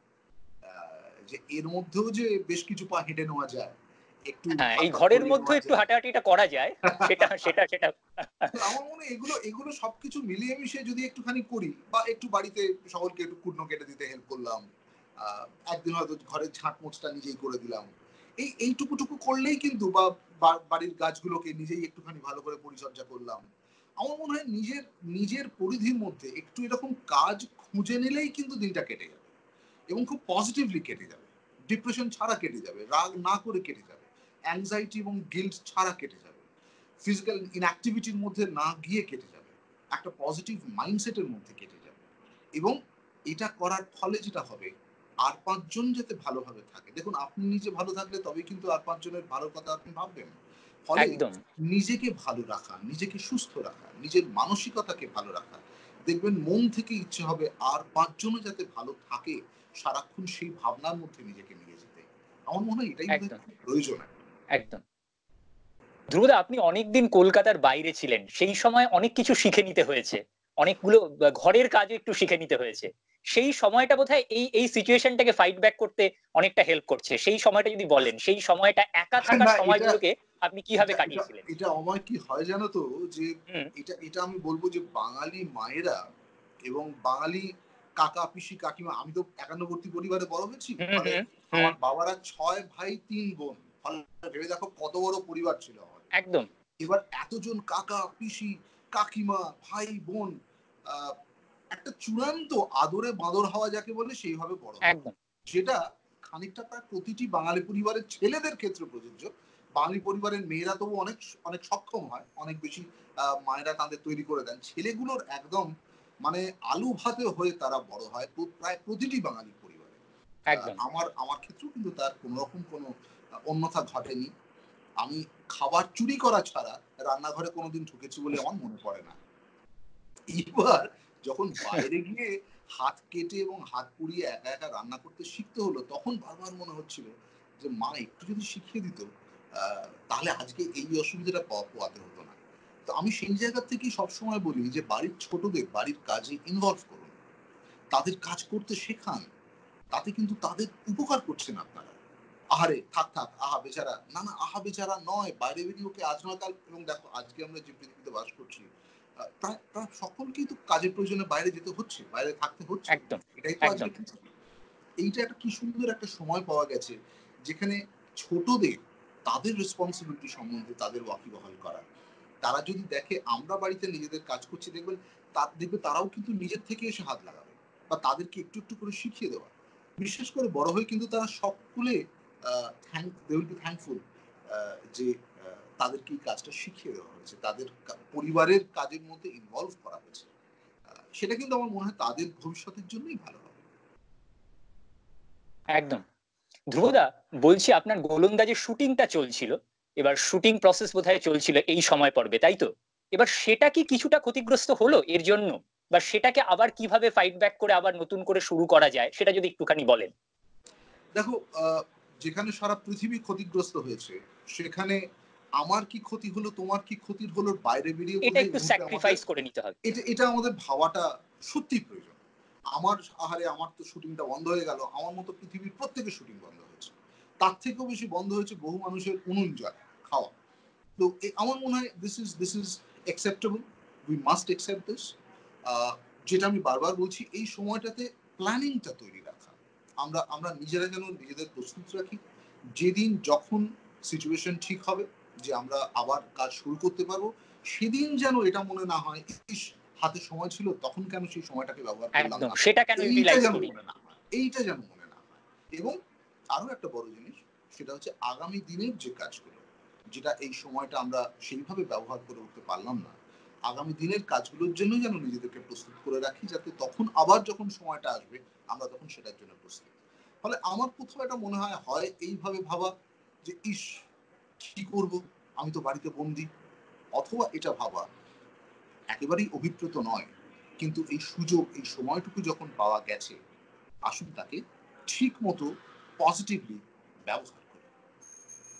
যে এর মধ্যেও যে বেশ কিছু পা হেঁটে নেওয়া যায়, একটু হ্যাঁ, এই ঘরের মধ্যে একটু হাঁটাহাঁটিটা করা যায়, সেটা সেটা সেটা আমার মনে হয় এগুলো এগুলো সবকিছু মিলিয়ে মিশিয়ে যদি একটুখানি করি, বা একটু বাড়িতে সকলকে একটু কুটনো কেটে দিতে হেল্প করলাম, একদিন হয়তো ঘরের ঝাঁট মোছটা নিজেই করে দিলাম, এই এইটুকুটুকু করলেই কিন্তু, বা বাড়ির গাছগুলোকে নিজেই একটুখানি ভালো করে পরিচর্যা করলাম, আমার মনে হয় নিজের নিজের পরিধির মধ্যে একটু এরকম কাজ খুঁজে নিলেই কিন্তু দিনটা কেটে যাবে, এবং খুব পজিটিভলি কেটে যাবে, ডিপ্রেশন ছাড়া কেটে যাবে, রাগ না করে কেটে যাবে, অ্যাংজাইটি এবং গিল্ট ছাড়া কেটে যাবে, ফিজিক্যাল ইনঅ্যাক্টিভিটির মধ্যে না গিয়ে কেটে যাবে, একটা পজিটিভ মাইন্ডসেটের মধ্যে কেটে যাবে। এবং এটা করার ফলে যেটা হবে, আর পাঁচজন যাতে ভালোভাবে থাকে, দেখুন আপনি নিজে ভালো থাকলে তবেই কিন্তু আর পাঁচজনের ভালোর কথা আপনি ভাববেন। ফলে একদম নিজেকে ভালো রাখা, নিজেকে সুস্থ রাখা, নিজের মানসিকতাকে ভালো রাখা, দেখবেন মন থেকে ইচ্ছে হবে আর পাঁচজনও যাতে ভালো থাকে, সারাক্ষণ সেই ভাবনার মধ্যে নিজেকে নিয়ে যেতে। আমার মনে হয় এটাই একদম খুব প্রয়োজন। একদম ধ্রুবদা, আপনি অনেকদিন কলকাতার বাইরে ছিলেন, সেই সময় অনেক কিছু শিখে নিতে হয়েছে, অনেকগুলো ঘরের কাজও একটু শিখে নিতে হয়েছে। সেই সময়টা বোধহয় এই এই সিচুয়েশনটাকে ফাইট ব্যাক করতে অনেকটা হেল্প করছে। সেই সময়টা যদি বলেন, সেই সময়টা একা থাকার না, এটা সময়গুলোকে আপনি কিভাবে এটা এটা কাটিয়েছিলেন? এটা আমার কি হয় জানো তো, যে হুম এটা এটা আমি বলবো যে বাঙালি মায়েরা এবং বাঙালি কাকা পিসি কাকিমা, আমি তো একান্নবর্তী পরিবারে বড় হয়েছি, হুম ফলে হুম হুম আমার বাবারা ছয় ভাই তিন বোন, ফলে ভেবে দেখো কত বড় পরিবার ছিল আমার। একদম এবার এতজন কাকা পিসি কাকিমা ভাই বোন, আহ, একটা চূড়ান্ত আদরে বাঁদর হওয়া যাকে বলে সেইভাবে বড় হওয়া, একদম যেটা খানিকটা প্রায় প্রতিটি বাঙালি পরিবারের ছেলেদের ক্ষেত্রে প্রযোজ্য। বাঙালি পরিবারের মেয়েরা তবু অনেক অনেক সক্ষম হয়, অনেক বেশি মায়েরা তাদের তৈরি করে দেন, ছেলেগুলোর একদম মানে আলু ভাতে হয়ে তারা বড় হয় প্রায় প্রতিটি বাঙালি পরিবারে। একদম আমার আমার ক্ষেত্রেও কিন্তু তার কোন রকম কোনো অন্যথা ঘটেনি। আমি খাবার চুরি করা ছাড়া রান্নাঘরে কোনোদিন ঢুকেছি বলে আমার মনে পড়ে না। এবার যখন বাইরে গিয়ে হাত কেটে এবং হাত পুড়িয়ে একা একা রান্না করতে শিখতে হলো, তখন বারবার মনে হচ্ছিল যে মা একটু যদি শিখিয়ে দিত, তাহলে আজকে এই অসুবিধাটা পোয়াতে হতো না। তো আমি সেই জায়গা থেকেই সবসময় বলি যে বাড়ির ছোটদের বাড়ির কাজে ইনভলভ করুন, তাদের কাজ করতে শেখান, তাতে কিন্তু তাদের উপকার করছেন আপনারা। আহারে থাক থাক আহা বেচারা, না না আহা বেচারা নয়, বাইরে বেরিয়ে ওকে আজ নয় কাল, এবং দেখো আজকে আমরা যে পৃথিবীতে বাস করছি, প্রায় প্রায় সকলকেই তো কাজের প্রয়োজনে বাইরে যেতে হচ্ছে, বাইরে থাকতে হচ্ছে, একদম এটাই তো আজকে একদম পৃথিবী। এইটা একটা কি সুন্দর একটা সময় পাওয়া গেছে, যেখানে ছোটদের তাদের রেসপন্সিবিলিটি সম্বন্ধে তাদের ওয়াকিবহাল করা, তারা যদি দেখে আমরা বাড়িতে নিজেদের কাজ করছি, দেখবেন তার দেখবে তারাও কিন্তু নিজের থেকে এসে হাত লাগাবে, বা তাদেরকে একটু একটু করে শিখিয়ে দেওয়া। বিশেষ করে বড় হয়ে কিন্তু তারা সকলে থ্যাঙ্কফুল যে তাদেরকে এই কাজটা শিখিয়ে দেওয়া হয়েছে, তাদের পরিবারের কাজের মধ্যে ইনভলভ করা হয়েছে। সেটা কিন্তু আমার মনে হয় তাদের ভবিষ্যতের জন্যই ভালো হবে। একদম ধ্রুবদা, বলছি আপনার গোলন্দাজের শুটিংটা চলছিল, এবার শুটিং প্রসেস বোধহয় চলছিল এই সময় পর্বে, তাই তো? এবার সেটা কি কিছুটা ক্ষতিগ্রস্ত হলো এর জন্য, বা সেটাকে আবার কিভাবে ফাইট ব্যাক করে আবার নতুন করে শুরু করা যায়, সেটা যদি একটুখানি বলেন। দেখো, যেখানে সারা পৃথিবী ক্ষতিগ্রস্ত হয়েছে, সেখানে আমার কি ক্ষতি হলো তোমার কি ক্ষতি হলো বাইরে বেরিয়ে এটা বলে একটু আমাদের স্যাক্রিফাইস করে নিতে হবে। এটা এটা আমাদের ভাবাটা সত্যি প্রয়োজন। আমার আহারে আমার তো শুটিংটা বন্ধ হয়ে গেল, আমার মতো পৃথিবীর প্রত্যেকের শুটিং বন্ধ হয়েছে, তার থেকেও বেশি বন্ধ হয়েছে বহু মানুষের উনুন জল খাওয়া। তো আমার মনে হয় this is this is acceptable, we must accept this. যেটা আমি বারবার বলছি, এই সময়টাতে প্ল্যানিংটা তৈরি রাখা, আমরা আমরা নিজেরা যেন নিজেদের প্রস্তুত রাখি, যেদিন যখন সিচুয়েশন ঠিক হবে যে আমরা আবার কাজ শুরু করতে পারবো, সেদিন যেন এটা মনে না হয় ইস হাতে সময় ছিল তখন কেন সেই সময়টাকে ব্যবহার করলাম একদম, না, সেটা কেন এইটা ইউটিলাইজ যেন করি। মনে না হয়, এইটা যেন মনে না হয়। এবং আরো একটা বড় জিনিস, সেটা হচ্ছে আগামী দিনের যে কাজগুলো, যেটা এই সময়টা আমরা সেইভাবে ব্যবহার করে উঠতে পারলাম না, আগামী দিনের কাজগুলোর জন্য যেন নিজেদেরকে প্রস্তুত করে রাখি, যাতে তখন আবার যখন সময়টা আসবে আমরা তখন সেটার জন্য প্রস্তুত। ফলে আমার কোথাও এটা মনে হয় হয় এইভাবে ভাবা যে ইস কি করব, আমি তো বাড়িতে বন্দি, অথবা এটা ভাবা একেবারেই অভিপ্রেত নয়, কিন্তু এই সুযোগ এই সময়টুকু যখন পাওয়া গেছে, আসুন তাকে ঠিক মতো পজিটিভলি ব্যবহার করি।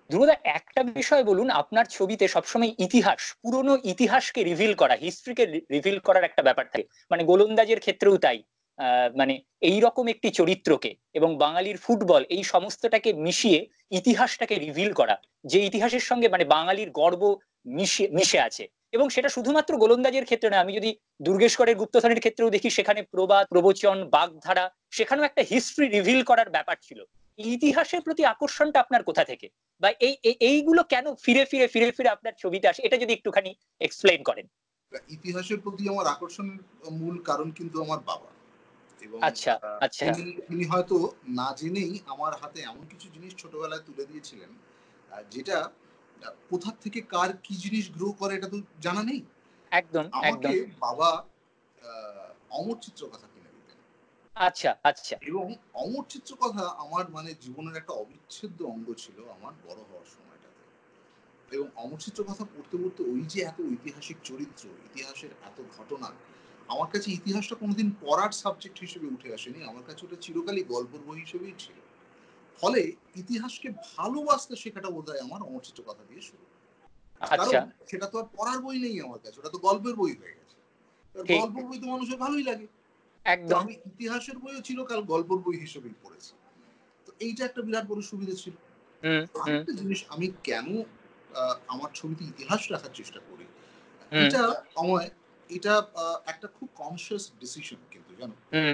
ধ্রুবদা একটা বিষয় বলুন, আপনার ছবিতে সবসময় ইতিহাস, পুরনো ইতিহাসকে রিভিল করা, হিস্ট্রিকে রিভিল করার একটা ব্যাপার থাকে, মানে গোলন্দাজের ক্ষেত্রেও তাই। আহ, মানে এই রকম একটি চরিত্রকে এবং বাঙালির ফুটবল এই সমস্তটাকে মিশিয়ে ইতিহাসটাকে রিভিল করা, যে ইতিহাসের সঙ্গে মানে বাঙালির গর্ব মিশে মিশে আছে। এবং সেটা শুধুমাত্র গোলন্দাজের ক্ষেত্রে না, আমি যদি দুর্গেশকরের গুপ্তধনের ক্ষেত্রেও দেখি, সেখানে প্রবাদ প্রবচন বাগধারা, সেখানেও একটা হিস্ট্রি রিভিল করার ব্যাপার ছিল। ইতিহাসের প্রতি আকর্ষণটা আপনার কোথা থেকে, বা এই এইগুলো কেন ফিরে ফিরে ফিরে ফিরে আপনার ছবিতে আসে, এটা যদি একটুখানি এক্সপ্লেইন করেন। ইতিহাসের প্রতি আমার আকর্ষণের মূল কারণ কিন্তু আমার বাবা, এবং আচ্ছা আচ্ছা তিনি তিনি হয়তো না জেনেই আমার হাতে এমন কিছু জিনিস ছোটবেলায় তুলে দিয়েছিলেন, যেটা কোথা থেকে কার কি জিনিস গ্রো করে এটা তো জানা নেই। একদম আমাকে একদম বাবা অমর চিত্র কথা কিনে দিতেন। আচ্ছা আচ্ছা। এবং অমর চিত্র কথা আমার মানে জীবনের একটা অবিচ্ছেদ্য অঙ্গ ছিল আমার বড় হওয়ার সময়টাতে। এবং অমর চিত্র কথা পড়তে পড়তে ওই যে এত ঐতিহাসিক চরিত্র, ইতিহাসের এত ঘটনা, আমার কাছে ইতিহাসটা কোনোদিন পড়ার সাবজেক্ট হিসেবে উঠে আসেনি, আমার কাছে ওটা চিরকালই গল্পের বই হিসেবেই ছিল। ফলে ইতিহাসকে ভালোবাসতে শেখাটা বোধহয় আমার অমর চিত্র কথা দিয়ে শুরু। কারণ সেটা তো আর পড়ার বই নেই আমার কাছে, ওটা তো গল্পের বই হয়ে গেছে। গল্পের বই তো মানুষের ভালোই লাগে, একদম। আমি ইতিহাসের বইও চিরকাল গল্পের বই হিসেবেই পড়েছি। তো এইটা একটা বিরাট বড় সুবিধা ছিল। আরেকটা জিনিস, আমি কেন আমার ছবিতে ইতিহাস রাখার চেষ্টা করি, এটা আমার এটা একটা খুব কনসিয়াস ডিসিশন কিন্তু, জানো।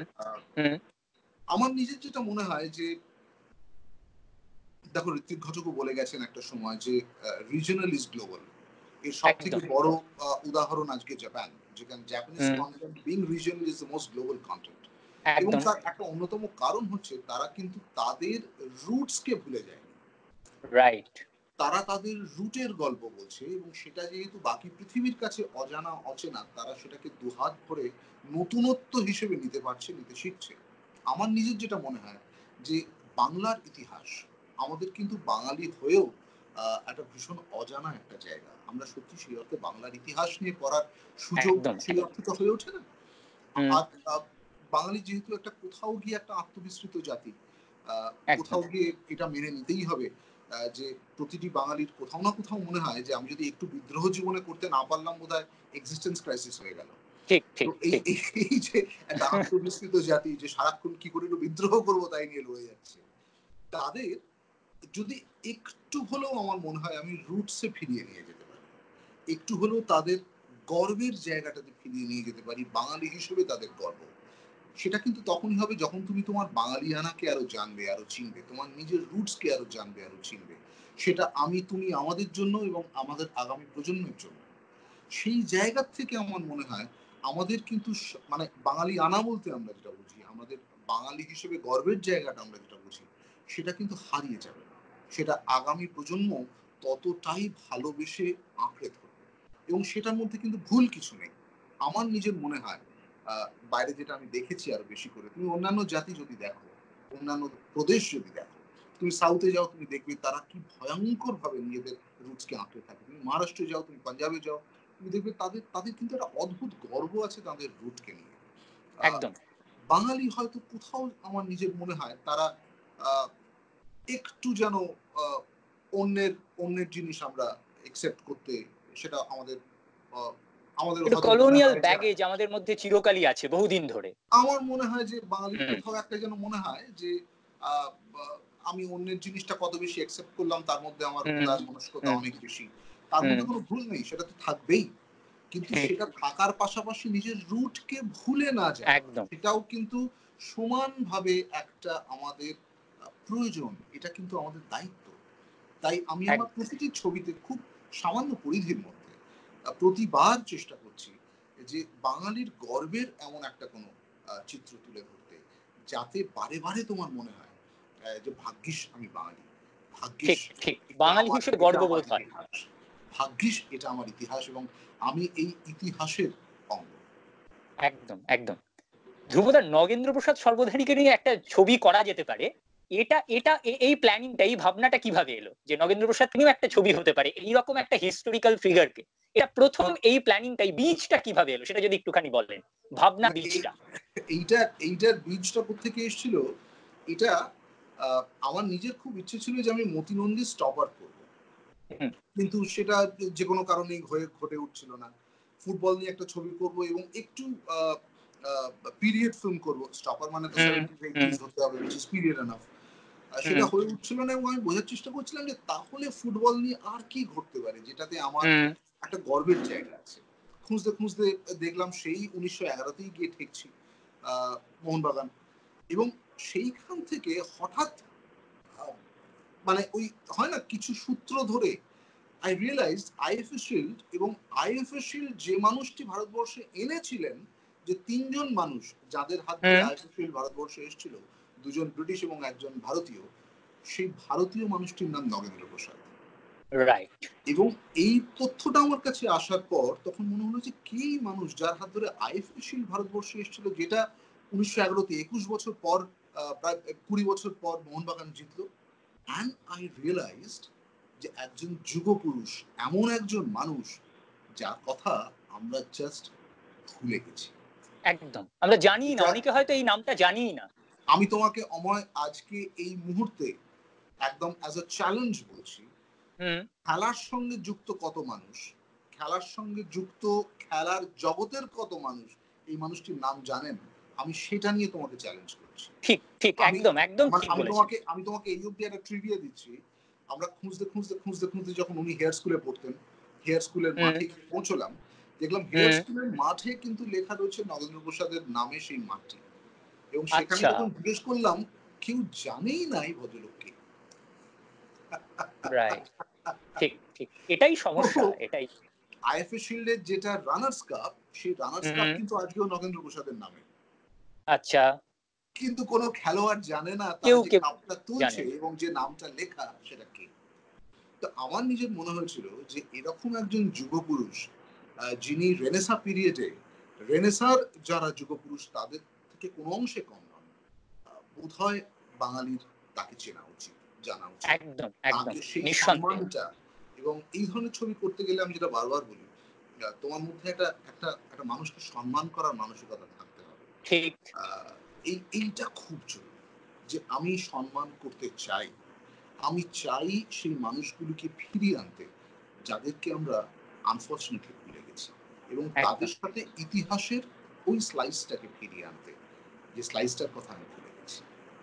আমার নিজের যেটা মনে হয় যে, দেখো ঋত্বিক ঘটকও বলে গেছেন একটা সময় যে রিজিওনাল ইজ গ্লোবাল। এর সব থেকে বড় উদাহরণ আজকে জাপান, যেখানে Japanese content being regional is the most global content. এবং তার একটা অন্যতম কারণ হচ্ছে তারা কিন্তু তাদের রুটস কে ভুলে যায়। রাইট। তারা তাদের রুটের গল্প বলছে, এবং সেটা যেহেতু বাকি পৃথিবীর কাছে অজানা অচেনা, তারা সেটাকে দুহাত ভরে নতুনত্ব হিসেবে নিতে পারছে, নিতে শিখছে। আমার নিজের যেটা মনে হয় যে বাংলার ইতিহাস আমাদের কিন্তু বাঙালি হয়েও একটা ভীষণ অজানা একটা জায়গা। আমরা সত্যি সেই অর্থে বাংলার ইতিহাস নিয়ে পড়ার সুযোগ সেই অর্থে তো হয়ে ওঠে না। বাঙালি যেহেতু একটা কোথাও গিয়ে একটা আত্মবিস্মৃত জাতি, কোথাও গিয়ে এটা মেনে নিতেই হবে যে প্রতিটি বাঙালির কোথাও না কোথাও মনে হয় যে আমি যদি একটু বিদ্রোহ জীবনে করতে না পারলাম বোধহয় এক্সিস্টেন্স ক্রাইসিস হয়ে গেল। এই যে একটা আত্মবিস্মৃত জাতি যে সারাক্ষণ কি করে বিদ্রোহ করবো তাই নিয়ে লড়ে যাচ্ছে, তাদের যদি একটু হলেও আমার মনে হয় আমি রুটসে ফিরিয়ে নিয়ে যেতে পারি, একটু হলেও তাদের গর্বের জায়গাটাতে ফিরিয়ে নিয়ে যেতে পারি, বাঙালি হিসেবে তাদের গর্ব, সেটা কিন্তু তখনই হবে যখন তুমি তোমার বাঙালিয়ানাকে আরো জানবে, আরো চিনবে, তোমার নিজের রুটসকে আরো জানবে, আরো চিনবে। সেটা আমি তুমি আমাদের জন্য এবং আমাদের আগামী প্রজন্মের জন্য। সেই জায়গা থেকে আমার মনে হয় আমাদের কিন্তু মানে বাঙালি আনা বলতে আমরা যেটা বুঝি, আমাদের বাঙালি হিসেবে গর্বের জায়গাটা আমরা যেটা বুঝি, সেটা কিন্তু হারিয়ে যাবে না। সেটা আগামী প্রজন্ম ততটাই ভালোবেসে আঁকড়ে ধরবে, এবং সেটার মধ্যে কিন্তু ভুল কিছু নেই। আমার নিজের মনে হয় বাইরে যেটা আমি দেখেছি আরো বেশি করে, তুমি অন্যান্য জাতি যদি দেখো, অন্যান্য প্রদেশ যদি দেখো, তুমি সাউথে যাও, তুমি দেখবে তারা কি ভয়ঙ্কর ভাবে নিজেদের রুটসকে আঁকড়ে থাকে। তুমি মহারাষ্ট্রে যাও, তুমি পাঞ্জাবে যাও, তুমি দেখবে তাদের তাদের কিন্তু একটা অদ্ভুত গর্ব আছে তাদের রুটকে নিয়ে। একদম। বাঙালি হয়তো কোথাও আমার নিজের মনে হয় তারা একটু যেন অন্যের অন্যের জিনিস আমরা একসেপ্ট করতে, সেটা আমাদের আমাদের কলোনিয়াল ব্যাগেজ আমাদের মধ্যে চিরকালই আছে বহুদিন ধরে। আমার মনে হয় যে বাঙালির কোথাও একটা যেন মনে হয় যে আমি অন্যের জিনিসটা কত বেশি অ্যাকসেপ্ট করলাম, তার মধ্যে আমার উদার মনস্কতা অনেক বেশি। তার মধ্যে কোনো ভুল নেই, সেটা তো থাকবেই, কিন্তু সেটা থাকার পাশাপাশি নিজের রুটকে ভুলে না যায়, সেটাও কিন্তু সমানভাবে একটা আমাদের প্রয়োজন, এটা কিন্তু আমাদের দায়িত্ব। তাই আমি আমার প্রতিটি ছবিতে খুব সামান্য পরিধির মধ্যে প্রতিবার চেষ্টা করছি যে বাঙালির গর্বের এমন একটা কোনো চিত্র তুলে ধরতে, যাতে বারে বারে তোমার মনে হয় যে ভাগ্যিস আমি বাঙালি, ভাগ্যিস বাঙালি হিসেবে গর্ববোধ হয়, ভাগ্যিস এটা আমার ইতিহাস এবং আমি এই ইতিহাসের অঙ্গ। একদম একদম। ধ্রুবদা, নগেন্দ্র প্রসাদ সর্বধারীকে নিয়ে একটা ছবি করা যেতে পারে, এটা এটা এই প্ল্যানিংটা, এই ভাবনাটা কিভাবে এলো যে নগেন্দ্র প্রসাদ নিয়েও একটা ছবি হতে পারে এইরকম একটা হিস্টোরিক্যাল ফিগারকে? এটা প্রথম এই প্ল্যানিংটা, এই বীজটা কিভাবে এলো সেটা যদি একটুখানি বললেন, ভাবনা বীজটা। এইটা এইটার বীজটা কোত্থেকে এসেছিল, এটা আমার নিজের খুব ইচ্ছে ছিল যে আমি মতিনন্দী স্টপার করব। কিন্তু সেটা যে কোনো কারণেই হয়ে ঘটে উঠছিল না। ফুটবল নিয়ে একটা ছবি করব এবং একটু পিরিয়ড ফিল্ম করবো, স্টপার মানে তো সেভেন্টিজ এইটিজ হতে হবে, which is period enough, সেটা হয়ে উঠছিল না। এবং আমি বোঝার চেষ্টা করছিলাম যে তাহলে ফুটবল নিয়ে আর কি ঘটতে পারে যেটাতে আমার একটা গর্বের জায়গা আছে। খুঁজতে খুঁজতে দেখলাম সেই উনিশশো এগারোতেই গিয়ে ঠেকছি আহ মোহনবাগান, এবং সেইখান থেকে হঠাৎ মানে ওই হয় না কিছু সূত্র ধরে আই রিয়েলাইজড আইএফএ শিল্ড, এবং আইএফএ শিল্ড যে মানুষটি ভারতবর্ষে এনেছিলেন, যে তিনজন মানুষ যাদের হাত ধরে আইএফএ শিল্ড ভারতবর্ষে এসেছিল, দুজন ব্রিটিশ এবং একজন ভারতীয়, সেই ভারতীয় মানুষটির নাম নগেন্দ্র প্রসাদ। রাইট। এবং এই তথ্যটা আমার কাছে আসার পর তখন মনে হলো যে কি মানুষ যার হাত ধরে আইএফএ শিল্ড ভারতবর্ষে এসেছিল, যেটা উনিশশো এগারোতে একুশ বছর পর, প্রায় কুড়ি বছর পর মোহনবাগান জিতলো। অ্যান্ড আই রিয়েলাইজড যে একজন যুগপুরুষ, এমন একজন মানুষ যার কথা আমরা জাস্ট ভুলে গেছি। একদম, আমরা জানি না, অনেকে হয়তো এই নামটা জানি না। আমি তোমাকে অময় আজকে এই মুহূর্তে একদম অ্যাজ আ চ্যালেঞ্জ বলছি, খেলার সঙ্গে যুক্ত কত মানুষ, খেলার সঙ্গে যুক্ত খেলার জগতের কত মানুষ এই মানুষটির নাম জানেন, আমি সেটা নিয়ে তোমাকে চ্যালেঞ্জ করছি। ঠিক ঠিক, একদম একদম ঠিক আমি বলেছেন। তোমাকে আমি তোমাকে এই অবধি একটা ট্রিভিয়া দিচ্ছি। আমরা খুঁজতে খুঁজতে খুঁজতে খুঁজতে যখন উনি হেয়ার স্কুলে পড়তেন, হেয়ার স্কুলের মাঠে পৌঁছলাম, দেখলাম হেয়ার স্কুলের মাঠে কিন্তু লেখা রয়েছে নগেন্দ্র প্রসাদের নামে সেই মাঠটি, এবং সেখানে যখন জিজ্ঞেস করলাম কেউ জানেই নাই ভদ্রলোককে। রাইট, ঠিক ঠিক, এটাই সমস্যা, এটাই। আইএফএ শিল্ডের যেটা রানার্স কাপ, সেই রানার্স কাপ কিন্তু আজকেও নগেন্দ্র প্রসাদের নামে। আচ্ছা। কিন্তু কোনো খেলোয়াড় জানে না তারা যে কাপটা তুলছে এবং যে নামটা লেখা সেটা কে। তো আমার নিজের মনে হয়েছিল যে এরকম একজন যুগপুরুষ, যিনি রেনেসা পিরিয়ডে, রেনেসার যারা যুগপুরুষ তাদের থেকে কোনো অংশে কম নন, বোধহয় বাঙালির তাকে চেনা উচিত, জানা উচিত, একদম একদম, সেই সম্মানটা। এবং এই ধরনের ছবি করতে গেলে আমি যেটা বারবার বলি, তোমার মধ্যে একটা একটা একটা মানুষকে সম্মান করার মানসিকতা থাকতে হবে। ঠিক। এই এইটা খুব জরুরি যে আমি সম্মান করতে চাই, আমি চাই সেই মানুষগুলোকে ফিরিয়ে আনতে যাদেরকে আমরা আনফরচুনেটলি ভুলে গেছি, এবং তাদের সাথে ইতিহাসের ওই স্লাইসটাকে ফিরিয়ে আনতে, যে স্লাইসটার কথা আমি ভুলে গেছি।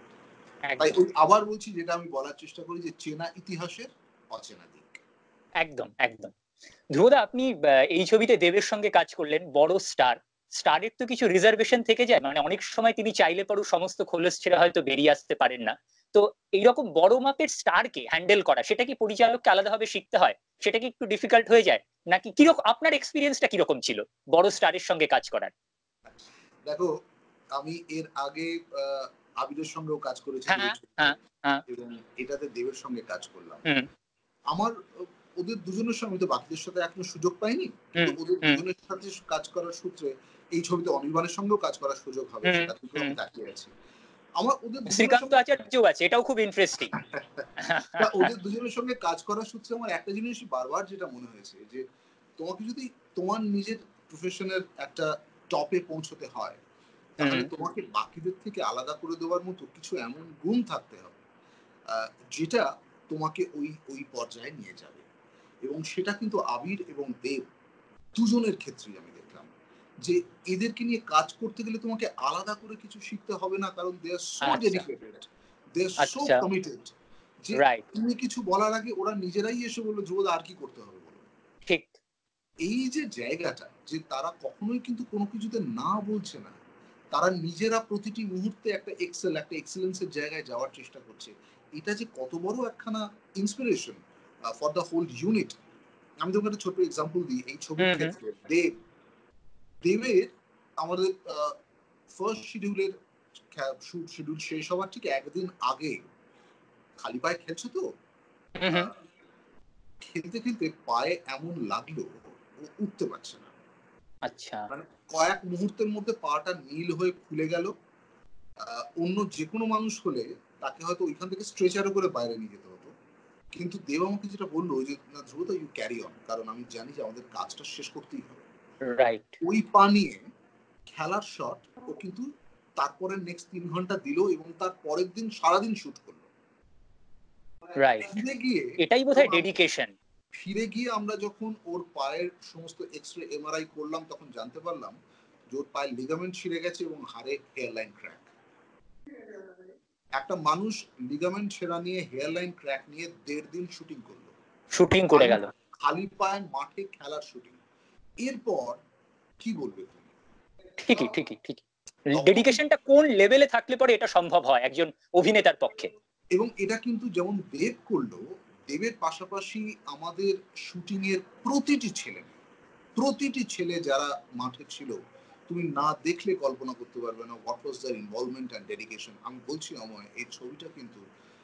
তাই ওই আবার বলছি, যেটা আমি বলার চেষ্টা করি, যে চেনা ইতিহাসের অচেনা দিক। একদম একদম। ধ্রুবদা, আপনি এই ছবিতে দেবের সঙ্গে কাজ করলেন, বড় স্টার, স্টারের তো কিছু রিজার্ভেশন থেকে যায়, মানে অনেক সময় তিনি চাইলে পরেও সমস্ত খোলস ছেড়ে হয়তো বেরিয়ে আসতে পারেন না। তো এইরকম বড় মাপের স্টারকে হ্যান্ডেল করা, সেটা কি পরিচালককে আলাদাভাবে শিখতে হয়? সেটা কি একটু ডিফিকাল্ট হয়ে যায় নাকি কিরকম, আপনার এক্সপিরিয়েন্সটা কিরকম ছিল বড় স্টারের সঙ্গে কাজ করার? দেখো, আমি এর আগে আবিরের সঙ্গেও কাজ করেছি এবং এটাতে দেবের সঙ্গে কাজ করলাম। আমার ওদের দুজনের সঙ্গে, তো বাকিদের সাথে এখনো সুযোগ পাইনি, কিন্তু ওদের দুজনের সাথে কাজ করার সূত্রে এই ছবিতে অনির্বাণের সঙ্গেও কাজ করার সুযোগ হবে, সেটা কিন্তু আমি তাকিয়ে আছি। আমার ওদের শ্রীকান্ত আচার্যও আছে, এটাও খুব ইন্টারেস্টিং। ওদের দুজনের সঙ্গে কাজ করার সূত্রে আমার একটা জিনিসই বারবার যেটা মনে হয়েছে, যে তোমাকে যদি তোমার নিজের প্রফেশনের একটা টপে পৌঁছতে হয়, তাহলে তোমাকে বাকিদের থেকে আলাদা করে দেওয়ার মতো কিছু এমন গুণ থাকতে হবে যেটা তোমাকে ওই ওই পর্যায়ে নিয়ে যাবে। এবং সেটা কিন্তু আবির এবং দেব দুজনের ক্ষেত্রেই আমি দেখলাম, যে এদেরকে নিয়ে কাজ করতে গেলে তোমাকে আলাদা করে কিছু শিখতে হবে না, কারণ they are so dedicated, they are so committed, যে তুমি কিছু বলার আগে ওরা নিজেরাই এসে বললো, ধ্রুবদা আর কি করতে হবে বলো। ঠিক। এই যে জায়গাটা, যে তারা কখনোই কিন্তু কোনো কিছুতে না বলছে না, তারা নিজেরা প্রতিটি মুহূর্তে একটা এক্সেল একটা এক্সেলেন্সের জায়গায় যাওয়ার চেষ্টা করছে, এটা যে কত বড় একখানা inspiration for the whole unit. আমি তোমাকে একটা ছোট্ট এক্সাম্পল দিই এই ছবির ক্ষেত্রে। দেব দেবের আমাদের ফার্স্ট শিডিউলের শুট শিডিউল শেষ হওয়ার ঠিক একদিন আগে, খালি পায়ে খেলছে তো, খেলতে খেলতে পায়ে এমন লাগলো ও উঠতে পারছে না। আচ্ছা। মানে কয়েক মুহূর্তের মধ্যে পাটা নীল হয়ে খুলে গেল। অন্য যে কোনো মানুষ হলে তাকে হয়তো ওইখান থেকে স্ট্রেচারে করে বাইরে নিয়ে যেতে হতো, কিন্তু দেব আমাকে যেটা বললো, যে না ধ্রুবদা, ইউ ক্যারি অন, কারণ আমি জানি যে আমাদের কাজটা শেষ করতেই হবে। রাইট। ওই পা নিয়ে খেলার শট ও কিন্তু তারপরে নেক্সট তিন ঘন্টা দিল, এবং তার পরের দিন সারাদিন শুট করলো। রাইট, এটাই বোধহয় ডেডিকেশন। ফিরে গিয়ে আমরা যখন ওর পায়ের সমস্ত এক্সরে এমআরআই করলাম তখন জানতে পারলাম যে ওর পায়ের লিগামেন্ট ছিঁড়ে গেছে এবং হাড়ে হেয়ারলাইন ক্র্যাক। একটা মানুষ লিগামেন্ট ছেঁড়া নিয়ে হেয়ারলাইন ক্র্যাক নিয়ে দেড় দিন শুটিং করলো, শুটিং করে গেল, খালি পায়ে মাঠে খেলার শুটিং। এরপর কি বলবে তুমি? ঠিকই ঠিকই ঠিকই ডেডিকেশনটা কোন লেভেলে থাকলে পরে এটা সম্ভব হয় একজন অভিনেতার পক্ষে। এবং এটা কিন্তু যেমন দেব করলো, দেবের পাশাপাশি আমাদের শুটিং এর প্রতিটি ছেলে প্রতিটি ছেলে যারা মাঠে ছিল, তুমি না দেখলে কল্পনা করতে পারবে না what was their involvement and dedication. আমি বলছি অময়, এই ছবিটা কিন্তু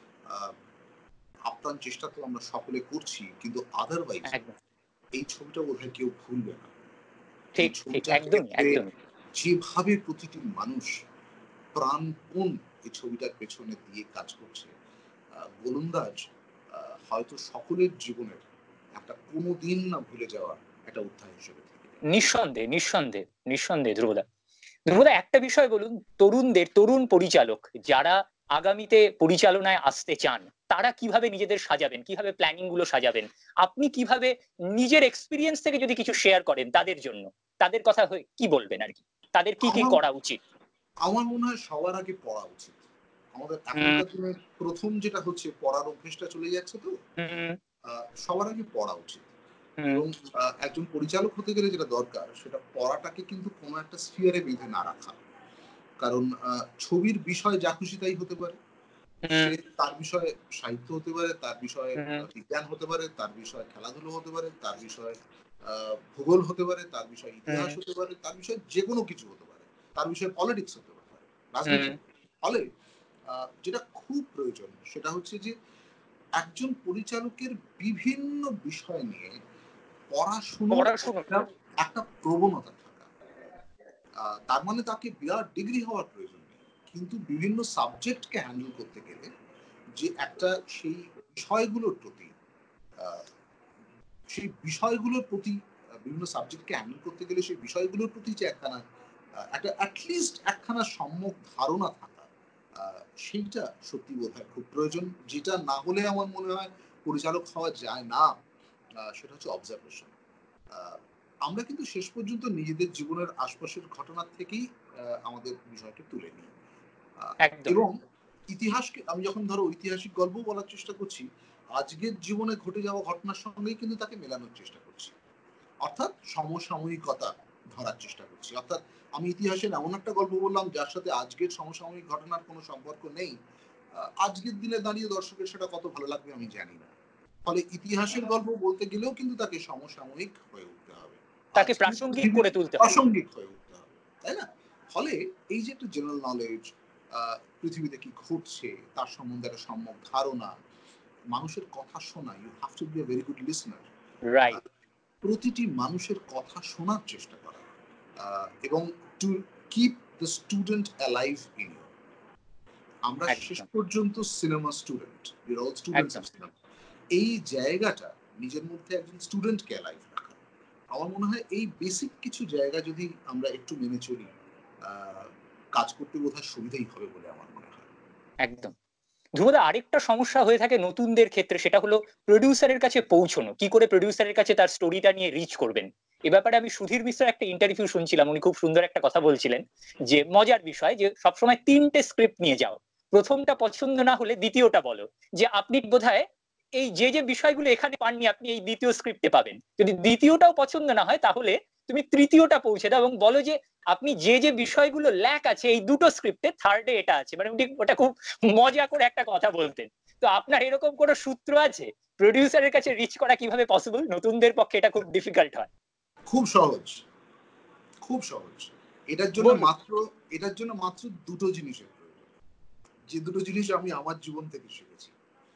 আপ্রাণ চেষ্টা তো আমরা সকলে করছি, কিন্তু আদারওয়াইজ এই ছবিটা বোধহয় কেউ ভুলবে না। ঠিক ঠিক একদমই একদমই যেভাবে প্রতিটি মানুষ প্রাণপণ এই ছবিটার পেছনে দিয়ে কাজ করছে, গোলন্দাজ হয়তো সকলের জীবনের একটা কোনোদিন না ভুলে যাওয়া একটা অধ্যায় হিসেবে। নিঃসন্দেহে নিঃসন্দেহে নিঃসন্দেহে ধ্রুবদা, ধ্রুবদা একটা বিষয় বলুন, তরুণদের, তরুণ পরিচালক যারা আগামীতে পরিচালনায় আসতে চান তারা কিভাবে নিজেদের সাজাবেন, কিভাবে প্ল্যানিং গুলো সাজাবেন, আপনি কিভাবে নিজের এক্সপিরিয়েন্স থেকে যদি কিছু শেয়ার করেন তাদের জন্য, তাদের কথা কি বলবেন আর কি, তাদের কি কি করা উচিত? আমার মনে হয় সবার আগে পড়া উচিত। আমাদের এখনকার দিনে প্রথম যেটা হচ্ছে পড়ার অভ্যেসটা চলে যাচ্ছে, তো সবার আগে পড়া উচিত। এবং একজন পরিচালক হতে গেলে যেটা দরকার সেটা পড়াটাকে কিন্তু কোনো একটা স্ফিয়ারে বেঁধে না রাখা। কারণ ছবির বিষয় যা খুশি তাই হতে পারে, তার বিষয়ে সাহিত্য হতে পারে, তার বিষয়ে বিজ্ঞান হতে পারে, তার বিষয়ে খেলাধুলো হতে পারে, তার বিষয়ে ভূগোল হতে পারে, তার বিষয়ে ইতিহাস হতে পারে, তার বিষয়ে যে কোনো কিছু হতে পারে, তার বিষয়ে পলিটিক্স হতে পারে, রাজনীতি। ফলে যেটা খুব প্রয়োজন সেটা হচ্ছে যে একজন পরিচালকের বিভিন্ন বিষয় নিয়ে পড়াশোনার একটা প্রবণতা থাকা। তার মানে তাকে বিরাট ডিগ্রি হওয়ার প্রয়োজন নেই, কিন্তু বিভিন্ন সাবজেক্টকে হ্যান্ডেল করতে গেলে যে একটা সেই বিষয়গুলোর প্রতি সেই বিষয়গুলোর প্রতি বিভিন্ন সাবজেক্টকে হ্যান্ডেল করতে গেলে সেই বিষয়গুলোর প্রতি যে একখানা একটা অ্যাটলিস্ট একখানা সম্যক ধারণা থাকা, সেইটা সত্যি বোধহয় খুব প্রয়োজন। যেটা না হলে আমার মনে হয় পরিচালক হওয়া যায় না, সেটা হচ্ছে অবজারভেশন। আমরা কিন্তু শেষ পর্যন্ত নিজেদের জীবনের আশপাশের ঘটনা থেকেই আমাদের বিষয়কে তুলে নিই। এবং ইতিহাসকে আমি যখন ধরো ঐতিহাসিক গল্প বলার চেষ্টা করছি, আজকের জীবনে ঘটে যাওয়া ঘটনার সঙ্গেই কিন্তু তাকে মেলানোর চেষ্টা করছি, অর্থাৎ সমসাময়িকতা ধরার চেষ্টা করছি। অর্থাৎ আমি ইতিহাসের এমন একটা গল্প বললাম যার সাথে আজকের সমসাময়িক ঘটনার কোনো সম্পর্ক নেই, আজকের দিনে দাঁড়িয়ে দর্শকের সেটা কত ভালো লাগবে আমি জানি না। ফলে ইতিহাসের গল্প বলতে গেলেও কিন্তু তাকে সমসাময়িক হয়ে উঠতে হবে, তাকে প্রাসঙ্গিক করে তুলতে হবে, প্রাসঙ্গিক হয়ে উঠতে হবে, তাই না? ফলে এই যে একটা জেনারেল নলেজ, পৃথিবীতে কি ঘটছে তার সম্বন্ধে একটা সম্যক ধারণা, মানুষের কথা শোনা, you have to be a very good listener, right? প্রতিটি মানুষের কথা শোনার চেষ্টা করা, এবং to keep the student alive in you. আমরা শেষ পর্যন্ত cinema student, we are all students of cinema. এই জায়গাটা নিজের মধ্যে একজন স্টুডেন্টকে অ্যালাইভ রাখা, আমার মনে হয় এই বেসিক কিছু জায়গা যদি আমরা একটু মেনে চলি, কাজ করতে বোধহয় সুবিধাই হবে বলে আমার মনে হয়। একদম। ধ্রুবদা, আরেকটা সমস্যা হয়ে থাকে নতুনদের ক্ষেত্রে, সেটা হলো প্রডিউসারের কাছে পৌঁছানো, কি করে প্রডিউসারের কাছে তার স্টোরিটা নিয়ে রিচ করবেন। এ ব্যাপারে আমি সুধীর মিশ্রের একটা ইন্টারভিউ শুনছিলাম, উনি খুব সুন্দর একটা কথা বলছিলেন, যে মজার বিষয় যে সবসময় তিনটে স্ক্রিপ্ট নিয়ে যাও, প্রথমটা পছন্দ না হলে দ্বিতীয়টা বলো, যে আপনি বোধহয় এই যে যে বিষয়গুলো এখানে পাননি আপনি এই দ্বিতীয় স্ক্রিপ্টে পাবেন, যদি দ্বিতীয়টাও পছন্দ না হয় তাহলে তুমি তৃতীয়টা পৌঁছে দাও এবং বলো যে আপনি যে যে বিষয়গুলো ল্যাক আছে এই দুটো স্ক্রিপ্টে, থার্ডে এটা আছে। মানে উনি ওটা খুব মজা করে একটা কথা বলতেন। তো আপনার এরকম কোনো সূত্র আছে প্রোডিউসারের কাছে রিচ করা কিভাবে পসিবল? নতুনদের পক্ষে এটা খুব ডিফিকাল্ট হয়। খুব সহজ, খুব সহজ। এটার জন্য মাত্র এটার জন্য মাত্র দুটো জিনিসের প্রয়োজন, যে দুটো জিনিস আমি আমার জীবন থেকে শিখেছি।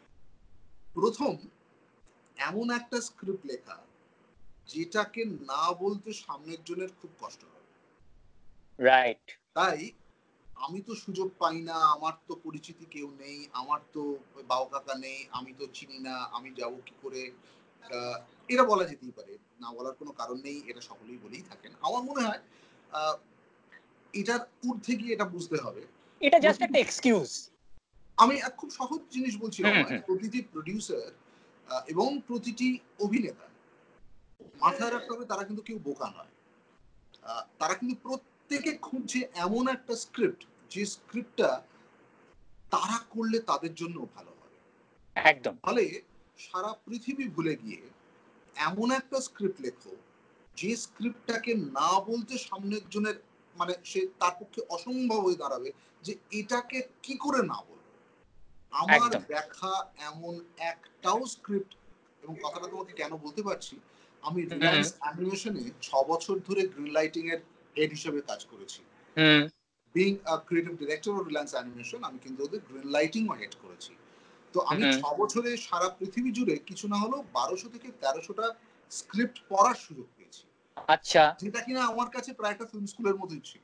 প্রথম, এমন একটা স্ক্রিপ্ট লেখা যেটাকে না বলতে সামনের জনের খুব কষ্ট হবে, রাইট? তাই আমি তো সুযোগ পাই না, আমার তো পরিচিতি কেউ নেই, আমার তো বাবা কাকা নেই, আমি তো চিনি না, আমি যাব কি করে, এটা বলা যেতেই পারে, না বলার কোনো কারণ নেই, এটা সকলেই বলেই থাকেন। আমার মনে হয় এটার ঊর্ধ্বে গিয়ে এটা বুঝতে হবে, এটা জাস্ট একটা এক্সকিউজ। আমি খুব সহজ জিনিস বলছি, প্রতিটি প্রডিউসার এবং প্রতিটি অভিনেতা মাথায় রাখতে হবে তারা কিন্তু কেউ বোকা নয়, তারা কিন্তু প্রত্যেকে খুঁজছে এমন একটা স্ক্রিপ্ট যে স্ক্রিপ্টটা তারা করলে তাদের জন্য ভালো হবে। একদম। ফলে সারা পৃথিবী ভুলে গিয়ে এমন একটা স্ক্রিপ্ট লেখো যে স্ক্রিপ্টটাকে না বলতে সামনের জনের মানে সে তার পক্ষে অসম্ভব হয়ে দাঁড়াবে যে এটাকে কি করে না বলবো। আমার দেখা এমন একটাও স্ক্রিপ্ট, এবং কথাটা তোমাকে কেন বলতে পারছি, আমি রিলায়েন্স অ্যানিমেশনে ছ বছর ধরে গ্রিন লাইটিং এর হেড হিসেবে কাজ করেছি। Being a creative director of Reliance animation, আমি কিন্তু ওদের গ্রিন লাইটিং ও হেড করেছি। তো আমি ছ বছরে সারা পৃথিবী জুড়ে কিছু না হলেও বারোশো থেকে তেরোশোটা স্ক্রিপ্ট পড়ার সুযোগ পেয়েছি। আচ্ছা। যেটা কিনা আমার কাছে প্রায় একটা ফিল্ম স্কুলের মতোই ছিল।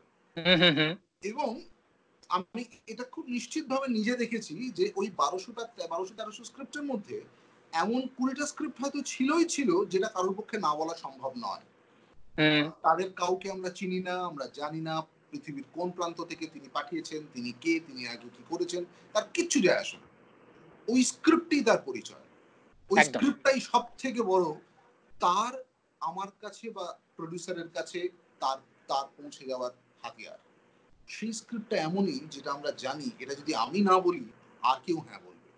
এবং আমি এটা খুব নিশ্চিতভাবে নিজে দেখেছি যে ওই বারোশোটা বারোশো তেরোশো স্ক্রিপ্টের মধ্যে এমন কুড়িটা স্ক্রিপ্ট হয়তো ছিলই ছিল যেটা কারোর পক্ষে না বলা সম্ভব নয়। তাদের কাউকে আমরা চিনি না, আমরা জানি না পৃথিবীর কোন প্রান্ত থেকে তিনি পাঠিয়েছেন, তিনি কে, তিনি আগে কি করেছেন, তার কিচ্ছু যায় আসে না। ওই স্ক্রিপ্টই তার পরিচয়, ওই স্ক্রিপ্টটাই সব থেকে বড় তার আমার কাছে বা প্রডিউসারের কাছে তার তার পৌঁছে যাওয়ার হাতিয়ার। সেই স্ক্রিপ্টটা এমনই যেটা আমরা জানি এটা যদি আমি না বলি আর কেউ হ্যাঁ বলবে,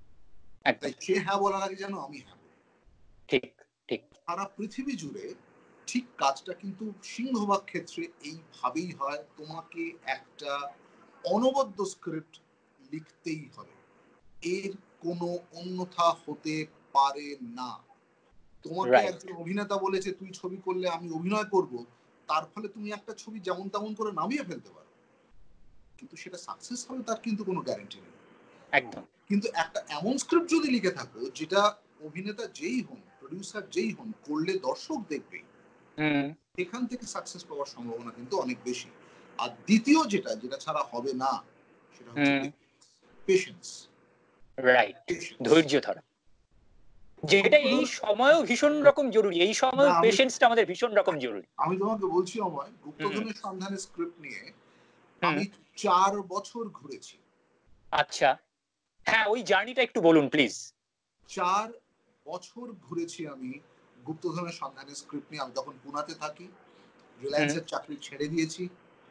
তাই সে হ্যাঁ বলার আগে যেন আমি হ্যাঁ বলি। ঠিক ঠিক। সারা পৃথিবী জুড়ে ঠিক কাজটা কিন্তু সিংহভাগ ক্ষেত্রে এইভাবেই হয়। তোমাকে একটা অনবদ্য স্ক্রিপ্ট লিখতেই হবে, এর কোনো অন্যথা হতে পারে না। তোমাকে একজন অভিনেতা বলেছে তুই ছবি করলে আমি অভিনয় করব, তার ফলে তুমি একটা ছবি যেমন তেমন করে নামিয়ে ফেলতে পারো, কিন্তু সেটা সাকসেস হবে তার কিন্তু কোনো গ্যারান্টি নেই। একদম। কিন্তু একটা এমন স্ক্রিপ্ট যদি লিখে থাকো যেটা অভিনেতা যেই হন, প্রডিউসার যেই হন, করলে দর্শক দেখবে, এখান থেকে সাকসেস পাওয়ার সম্ভাবনা কিন্তু অনেক বেশি। আর দ্বিতীয় যেটা যেটা ছাড়া হবে না সেটা হচ্ছে পেশেন্স। রাইট, ধৈর্য ধরা, যেটা এই সময়ও ভীষণ রকম জরুরি। এই সময় পেশেন্সটা আমাদের ভীষণ রকম জরুরি। আমি তোমাকে বলছি অময়, গুপ্তধনের সন্ধানে স্ক্রিপ্ট নিয়ে আমি চার বছর ঘুরেছি। আচ্ছা, হ্যাঁ ওই জার্নিটা একটু বলুন প্লিজ। চার বছর ঘুরেছি আমি গুপ্তধনের সন্ধানে স্ক্রিপ্ট নিয়ে। আমি তখন পুনাতে থাকি, রিলায়েন্সের চাকরি ছেড়ে দিয়েছি,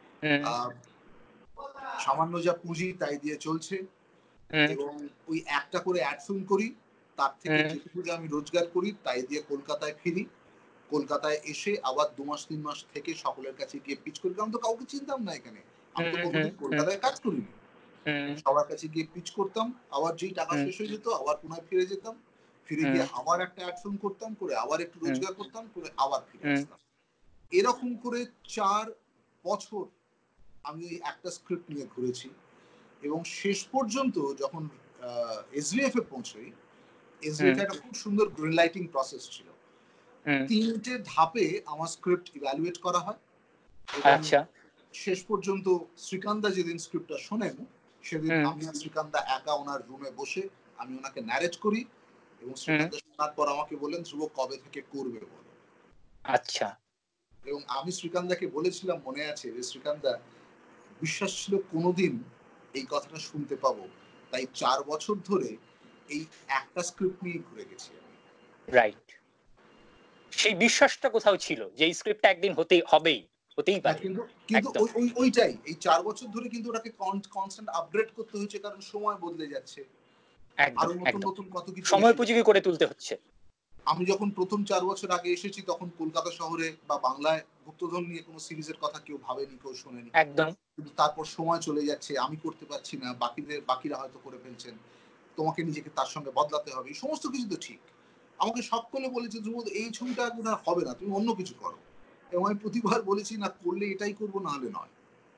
সামান্য যা পুঁজি তাই দিয়ে চলছে, এবং ওই একটা করে অ্যাড ফিল্ম করি, তার থেকে যেটুকু আমি রোজগার করি তাই দিয়ে কলকাতায় ফিরি। কলকাতায় এসে আবার দু মাস তিন মাস থেকে সকলের কাছে গিয়ে পিচ করি, কারণ তো কাউকে চিনতাম না এখানে, আমি তো কোনোদিন কলকাতায় কাজ করিনি। সবার কাছে গিয়ে পিচ করতাম, আবার যেই টাকা শেষ হয়ে যেত আবার পুনরায় ফিরে যেতাম, ফিরে গিয়ে আবার একটা অ্যাড ফিল্ম করতাম, করে আবার একটু রোজগার করতাম, করে আবার ফিরে আসতাম। এরকম করে চার বছর আমি ওই একটা স্ক্রিপ্ট নিয়ে ঘুরেছি। এবং শেষ পর্যন্ত যখন এসভিএফ এ পৌঁছই, এসভিএফ একটা খুব সুন্দর গ্রিন লাইটিং প্রসেস ছিল। তিনটে ধাপে আমার স্ক্রিপ্ট ইভ্যালুয়েট করা হয়। আচ্ছা। শেষ পর্যন্ত শ্রীকান্দা যেদিন স্ক্রিপ্টটা শোনেন, সেদিন আমি আর শ্রীকান্দা একা ওনার রুমে বসে আমি ওনাকে ন্যারেট করি, এবং শ্রীকান্দা শোনার পর আমাকে বলেন ধ্রুব কবে থেকে করবে বলো। আচ্ছা। এবং আমি শ্রীকান্দাকে বলেছিলাম, মনে আছে, যে শ্রীকান্দা, বিশ্বাস ছিল কোনোদিন এই কথাটা শুনতে পাবো, তাই চার বছর ধরে এই একটা স্ক্রিপ্ট নিয়ে ঘুরে গেছি আমি। রাইট, সেই বিশ্বাসটা কোথাও ছিল যে এই স্ক্রিপ্টটা একদিন হতেই হবেই, হতেই পারে। কিন্তু কিন্তু ওই ওইটাই এই চার বছর ধরে কিন্তু ওটাকে কনস্ট্যান্ট আপগ্রেড করতে হয়েছে, কারণ সময় বদলে যাচ্ছে, আরো নতুন নতুন কত কিছু সময় উপযোগী করে তুলতে হচ্ছে। আমি যখন প্রথম চার বছর আগে এসেছি তখন কলকাতা শহরে বা বাংলায় গুপ্তধন নিয়ে কোনো সিরিজের কথা কেউ ভাবেনি, কেউ শোনেনি। একদম। কিন্তু তারপর সময় চলে যাচ্ছে, আমি করতে পারছি না, বাকিদের বাকিরা হয়তো করে ফেলছেন, তোমাকে নিজেকে তার সঙ্গে বদলাতে হবে, এই সমস্ত কিছু তো ঠিক। আমাকে সকলে বলেছে ধ্রুব এই ছবিটা এখন আর হবে না, তুমি অন্য কিছু করো, এবং আমি প্রতিবার বলেছি না, করলে এটাই করবো, না হলে নয়।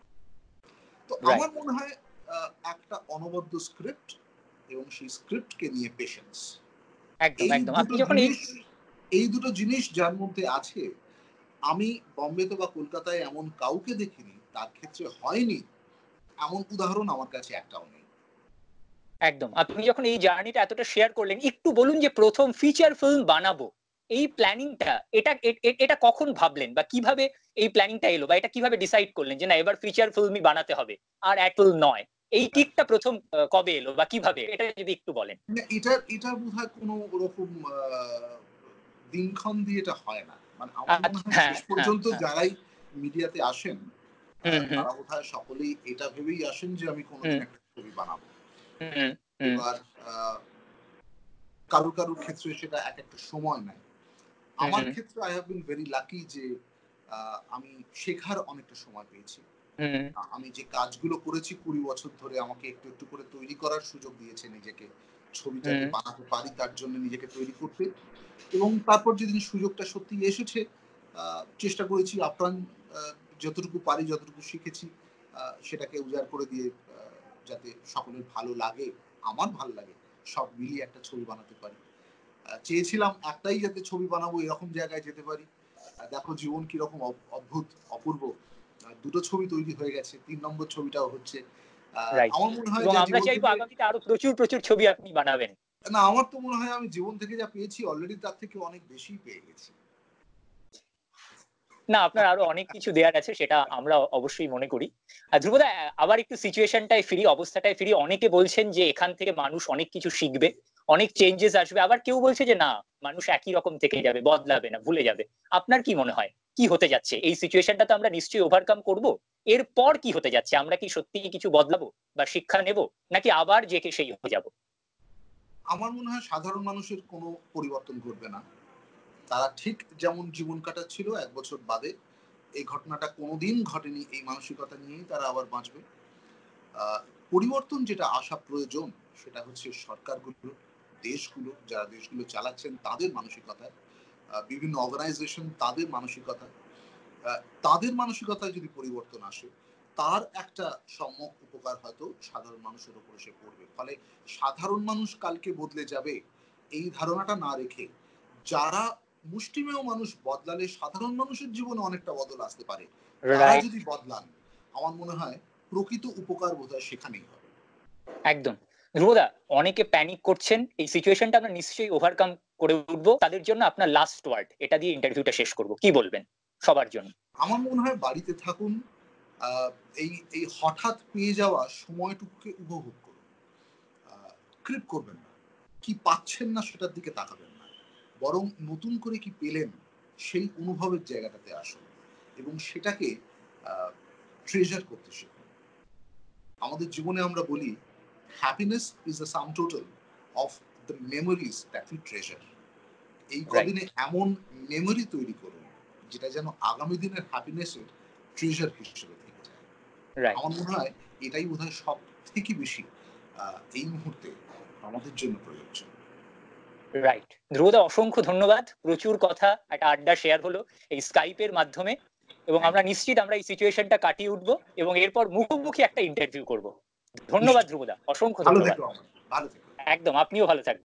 তো আমার মনে হয় একটা অনবদ্য স্ক্রিপ্ট এবং সেই স্ক্রিপ্টকে নিয়ে পেশেন্স, একদম একদম। আপনি যখন এই দুটো জিনিস যার মধ্যে আছে, আমি বম্বেতে বা কলকাতায় এমন কাউকে দেখিনি তার ক্ষেত্রে হয়নি, এমন উদাহরণ আমার কাছে একটাও নেই। একদম। আপনি যখন এই জার্নিটা এতটা শেয়ার করলেন, একটু বলুন যে প্রথম ফিচার ফিল্ম বানাবো এই প্ল্যানিংটা, এটা এটা কখন ভাবলেন, বা কিভাবে এই প্ল্যানিংটা এলো, বা এটা কিভাবে ডিসাইড করলেন যে না এবার ফিচার ফিল্মই বানাতে হবে আর অ্যাড ফিল্ম নয়? এই কিকটা প্রথম কবে এলো বা কিভাবে, এটা যদি একটু বলেন। এটা এটা বোধহয় কোনো ওরকম দিনক্ষণ দিয়ে এটা হয় না, মানে আমার মনে হয় শেষ পর্যন্ত যারাই মিডিয়াতে আসেন তারা বোধহয় সকলেই এটা ভেবেই আসেন যে আমি কোনোদিন একটা ছবি বানাবো। এবার কারুর কারুর ক্ষেত্রে সেটা এক একটা সময় নেয়। আমার ক্ষেত্রে I have been very lucky যে আমি শেখার অনেকটা সময় পেয়েছি। আমি যে কাজগুলো করেছি কুড়ি বছর ধরে আমাকে একটু একটু করে তৈরি করার সুযোগ দিয়েছে নিজেকে, ছবিটাকে বানাতে পারি তার জন্য নিজেকে তৈরি করতে। এবং তারপর যেদিন সুযোগটা সত্যি এসেছে চেষ্টা করেছি আপ্রাণ যতটুকু পারি যতটুকু শিখেছি সেটাকে উজাড় করে দিয়ে যাতে সকলের ভালো লাগে, আমার ভালো লাগে, সব মিলিয়ে একটা ছবি বানাতে পারি। চেয়েছিলাম একটাই যাতে ছবি বানাবো এরকম জায়গায় যেতে পারি। দেখো জীবন কিরকম অদ্ভুত অপূর্ব, দুটো ছবি তৈরি হয়ে গেছে, তিন নম্বর ছবিটাও হচ্ছে। আমার মনে হয় যে আমরা চাইবো আগামীতে আরো প্রচুর প্রচুর ছবি আপনি বানাবেন। না, আমার তো মনে হয় আমি জীবন থেকে যা পেয়েছি অলরেডি তার থেকে অনেক বেশি পেয়ে গেছি। না, আপনার আরো অনেক কিছু দেওয়ার আছে, সেটা আমরা অবশ্যই মনে করি। আর ধ্রুবদা আবার একটু সিচুয়েশনটায় ফিরি, অবস্থাটায় ফিরি। অনেকে বলছেন যে এখান থেকে মানুষ অনেক কিছু শিখবে, অনেক চেঞ্জেস আসবে, আবার কেউ বলছে যে না, মানুষ একই রকম থেকে যাবে, বদলাবে না, ভুলে যাবে। আপনার কি মনে হয় কি হতে যাচ্ছে? এই সিচুয়েশনটা তো আমরা নিশ্চয়ই ওভারকাম করব, এরপর কি হতে যাচ্ছে? আমরা কি সত্যিই কিছু বদলাবো বা শিক্ষা নেব, নাকি আবার যে কে সেই হয়ে যাব? আমার মনে হয় সাধারণ মানুষের কোনো পরিবর্তন ঘটবে না। তারা ঠিক যেমন জীবন কাটাচ্ছিল এক বছর বাদে, এই ঘটনাটা কোনোদিন ঘটেনি, এই মানসিকতা নিয়েই তারা আবার বাঁচবে। পরিবর্তন যেটা আসা প্রয়োজন সেটা হচ্ছে সরকারগুলো, দেশগুলো, যারা দেশগুলো চালাচ্ছেন তাদের মানসিকতায়, বিভিন্ন অর্গানাইজেশন তাদের মানসিকতায়, তাদের মানসিকতায় যদি পরিবর্তন আসে তার একটা সম্যক উপকার হয়তো সাধারণ মানুষের উপর এসে পড়বে। ফলে সাধারণ মানুষ কালকে বদলে যাবে এই ধারণাটা না রেখে যারা মুষ্টিমেয় মানুষ বদলালে সাধারণ মানুষের জীবনে অনেকটা বদল আসতে পারে, তারা যদি বদলান আমার মনে হয় প্রকৃত উপকার বোধহয় সেখানেই হবে। একদম। ধ্রুবদা, অনেকে প্যানিক করছেন, এই সিচুয়েশনটা আমরা নিশ্চয়ই ওভারকাম করে উঠবো, তাদের জন্য আপনার লাস্ট ওয়ার্ড, এটা দিয়ে ইন্টারভিউটা শেষ করব, কি বলবেন সবার জন্য? আমার মনে হয় বাড়িতে থাকুন, এই এই হঠাৎ পেয়ে যাওয়া সময়টুকুকে উপভোগ করুন, ক্রিপ করবেন না, কি পাচ্ছেন না সেটার দিকে তাকাবেন না, বরং নতুন করে কি পেলেন সেই অনুভবের জায়গাটাতে আসুন এবং সেটাকে ট্রেজার করতে শিখুন। আমাদের জীবনে আমরা বলি happiness is the sum total of the memories that we treasure. এই কদিনে এমন মেমোরি তৈরি করুন যেটা যেন আগামী দিনের হ্যাপিনেসের ট্রেজার হিসেবে থেকে যায়। আমার মনে হয় এটাই বোধহয় সব থেকে বেশি এই মুহূর্তে আমাদের জন্য প্রয়োজ্য। রাইট। ধ্রুবদা, অসংখ্য ধন্যবাদ, প্রচুর কথা, একটা আড্ডা শেয়ার হলো এই স্কাইপের মাধ্যমে, এবং আমরা নিশ্চিত আমরা এই সিচুয়েশনটা কাটিয়ে উঠবো এবং এরপর মুখোমুখি একটা ইন্টারভিউ করব। ধন্যবাদ ধ্রুবদা, অসংখ্য ধন্যবাদ। ভালো থেকো। একদম, আপনিও ভালো থাকবেন।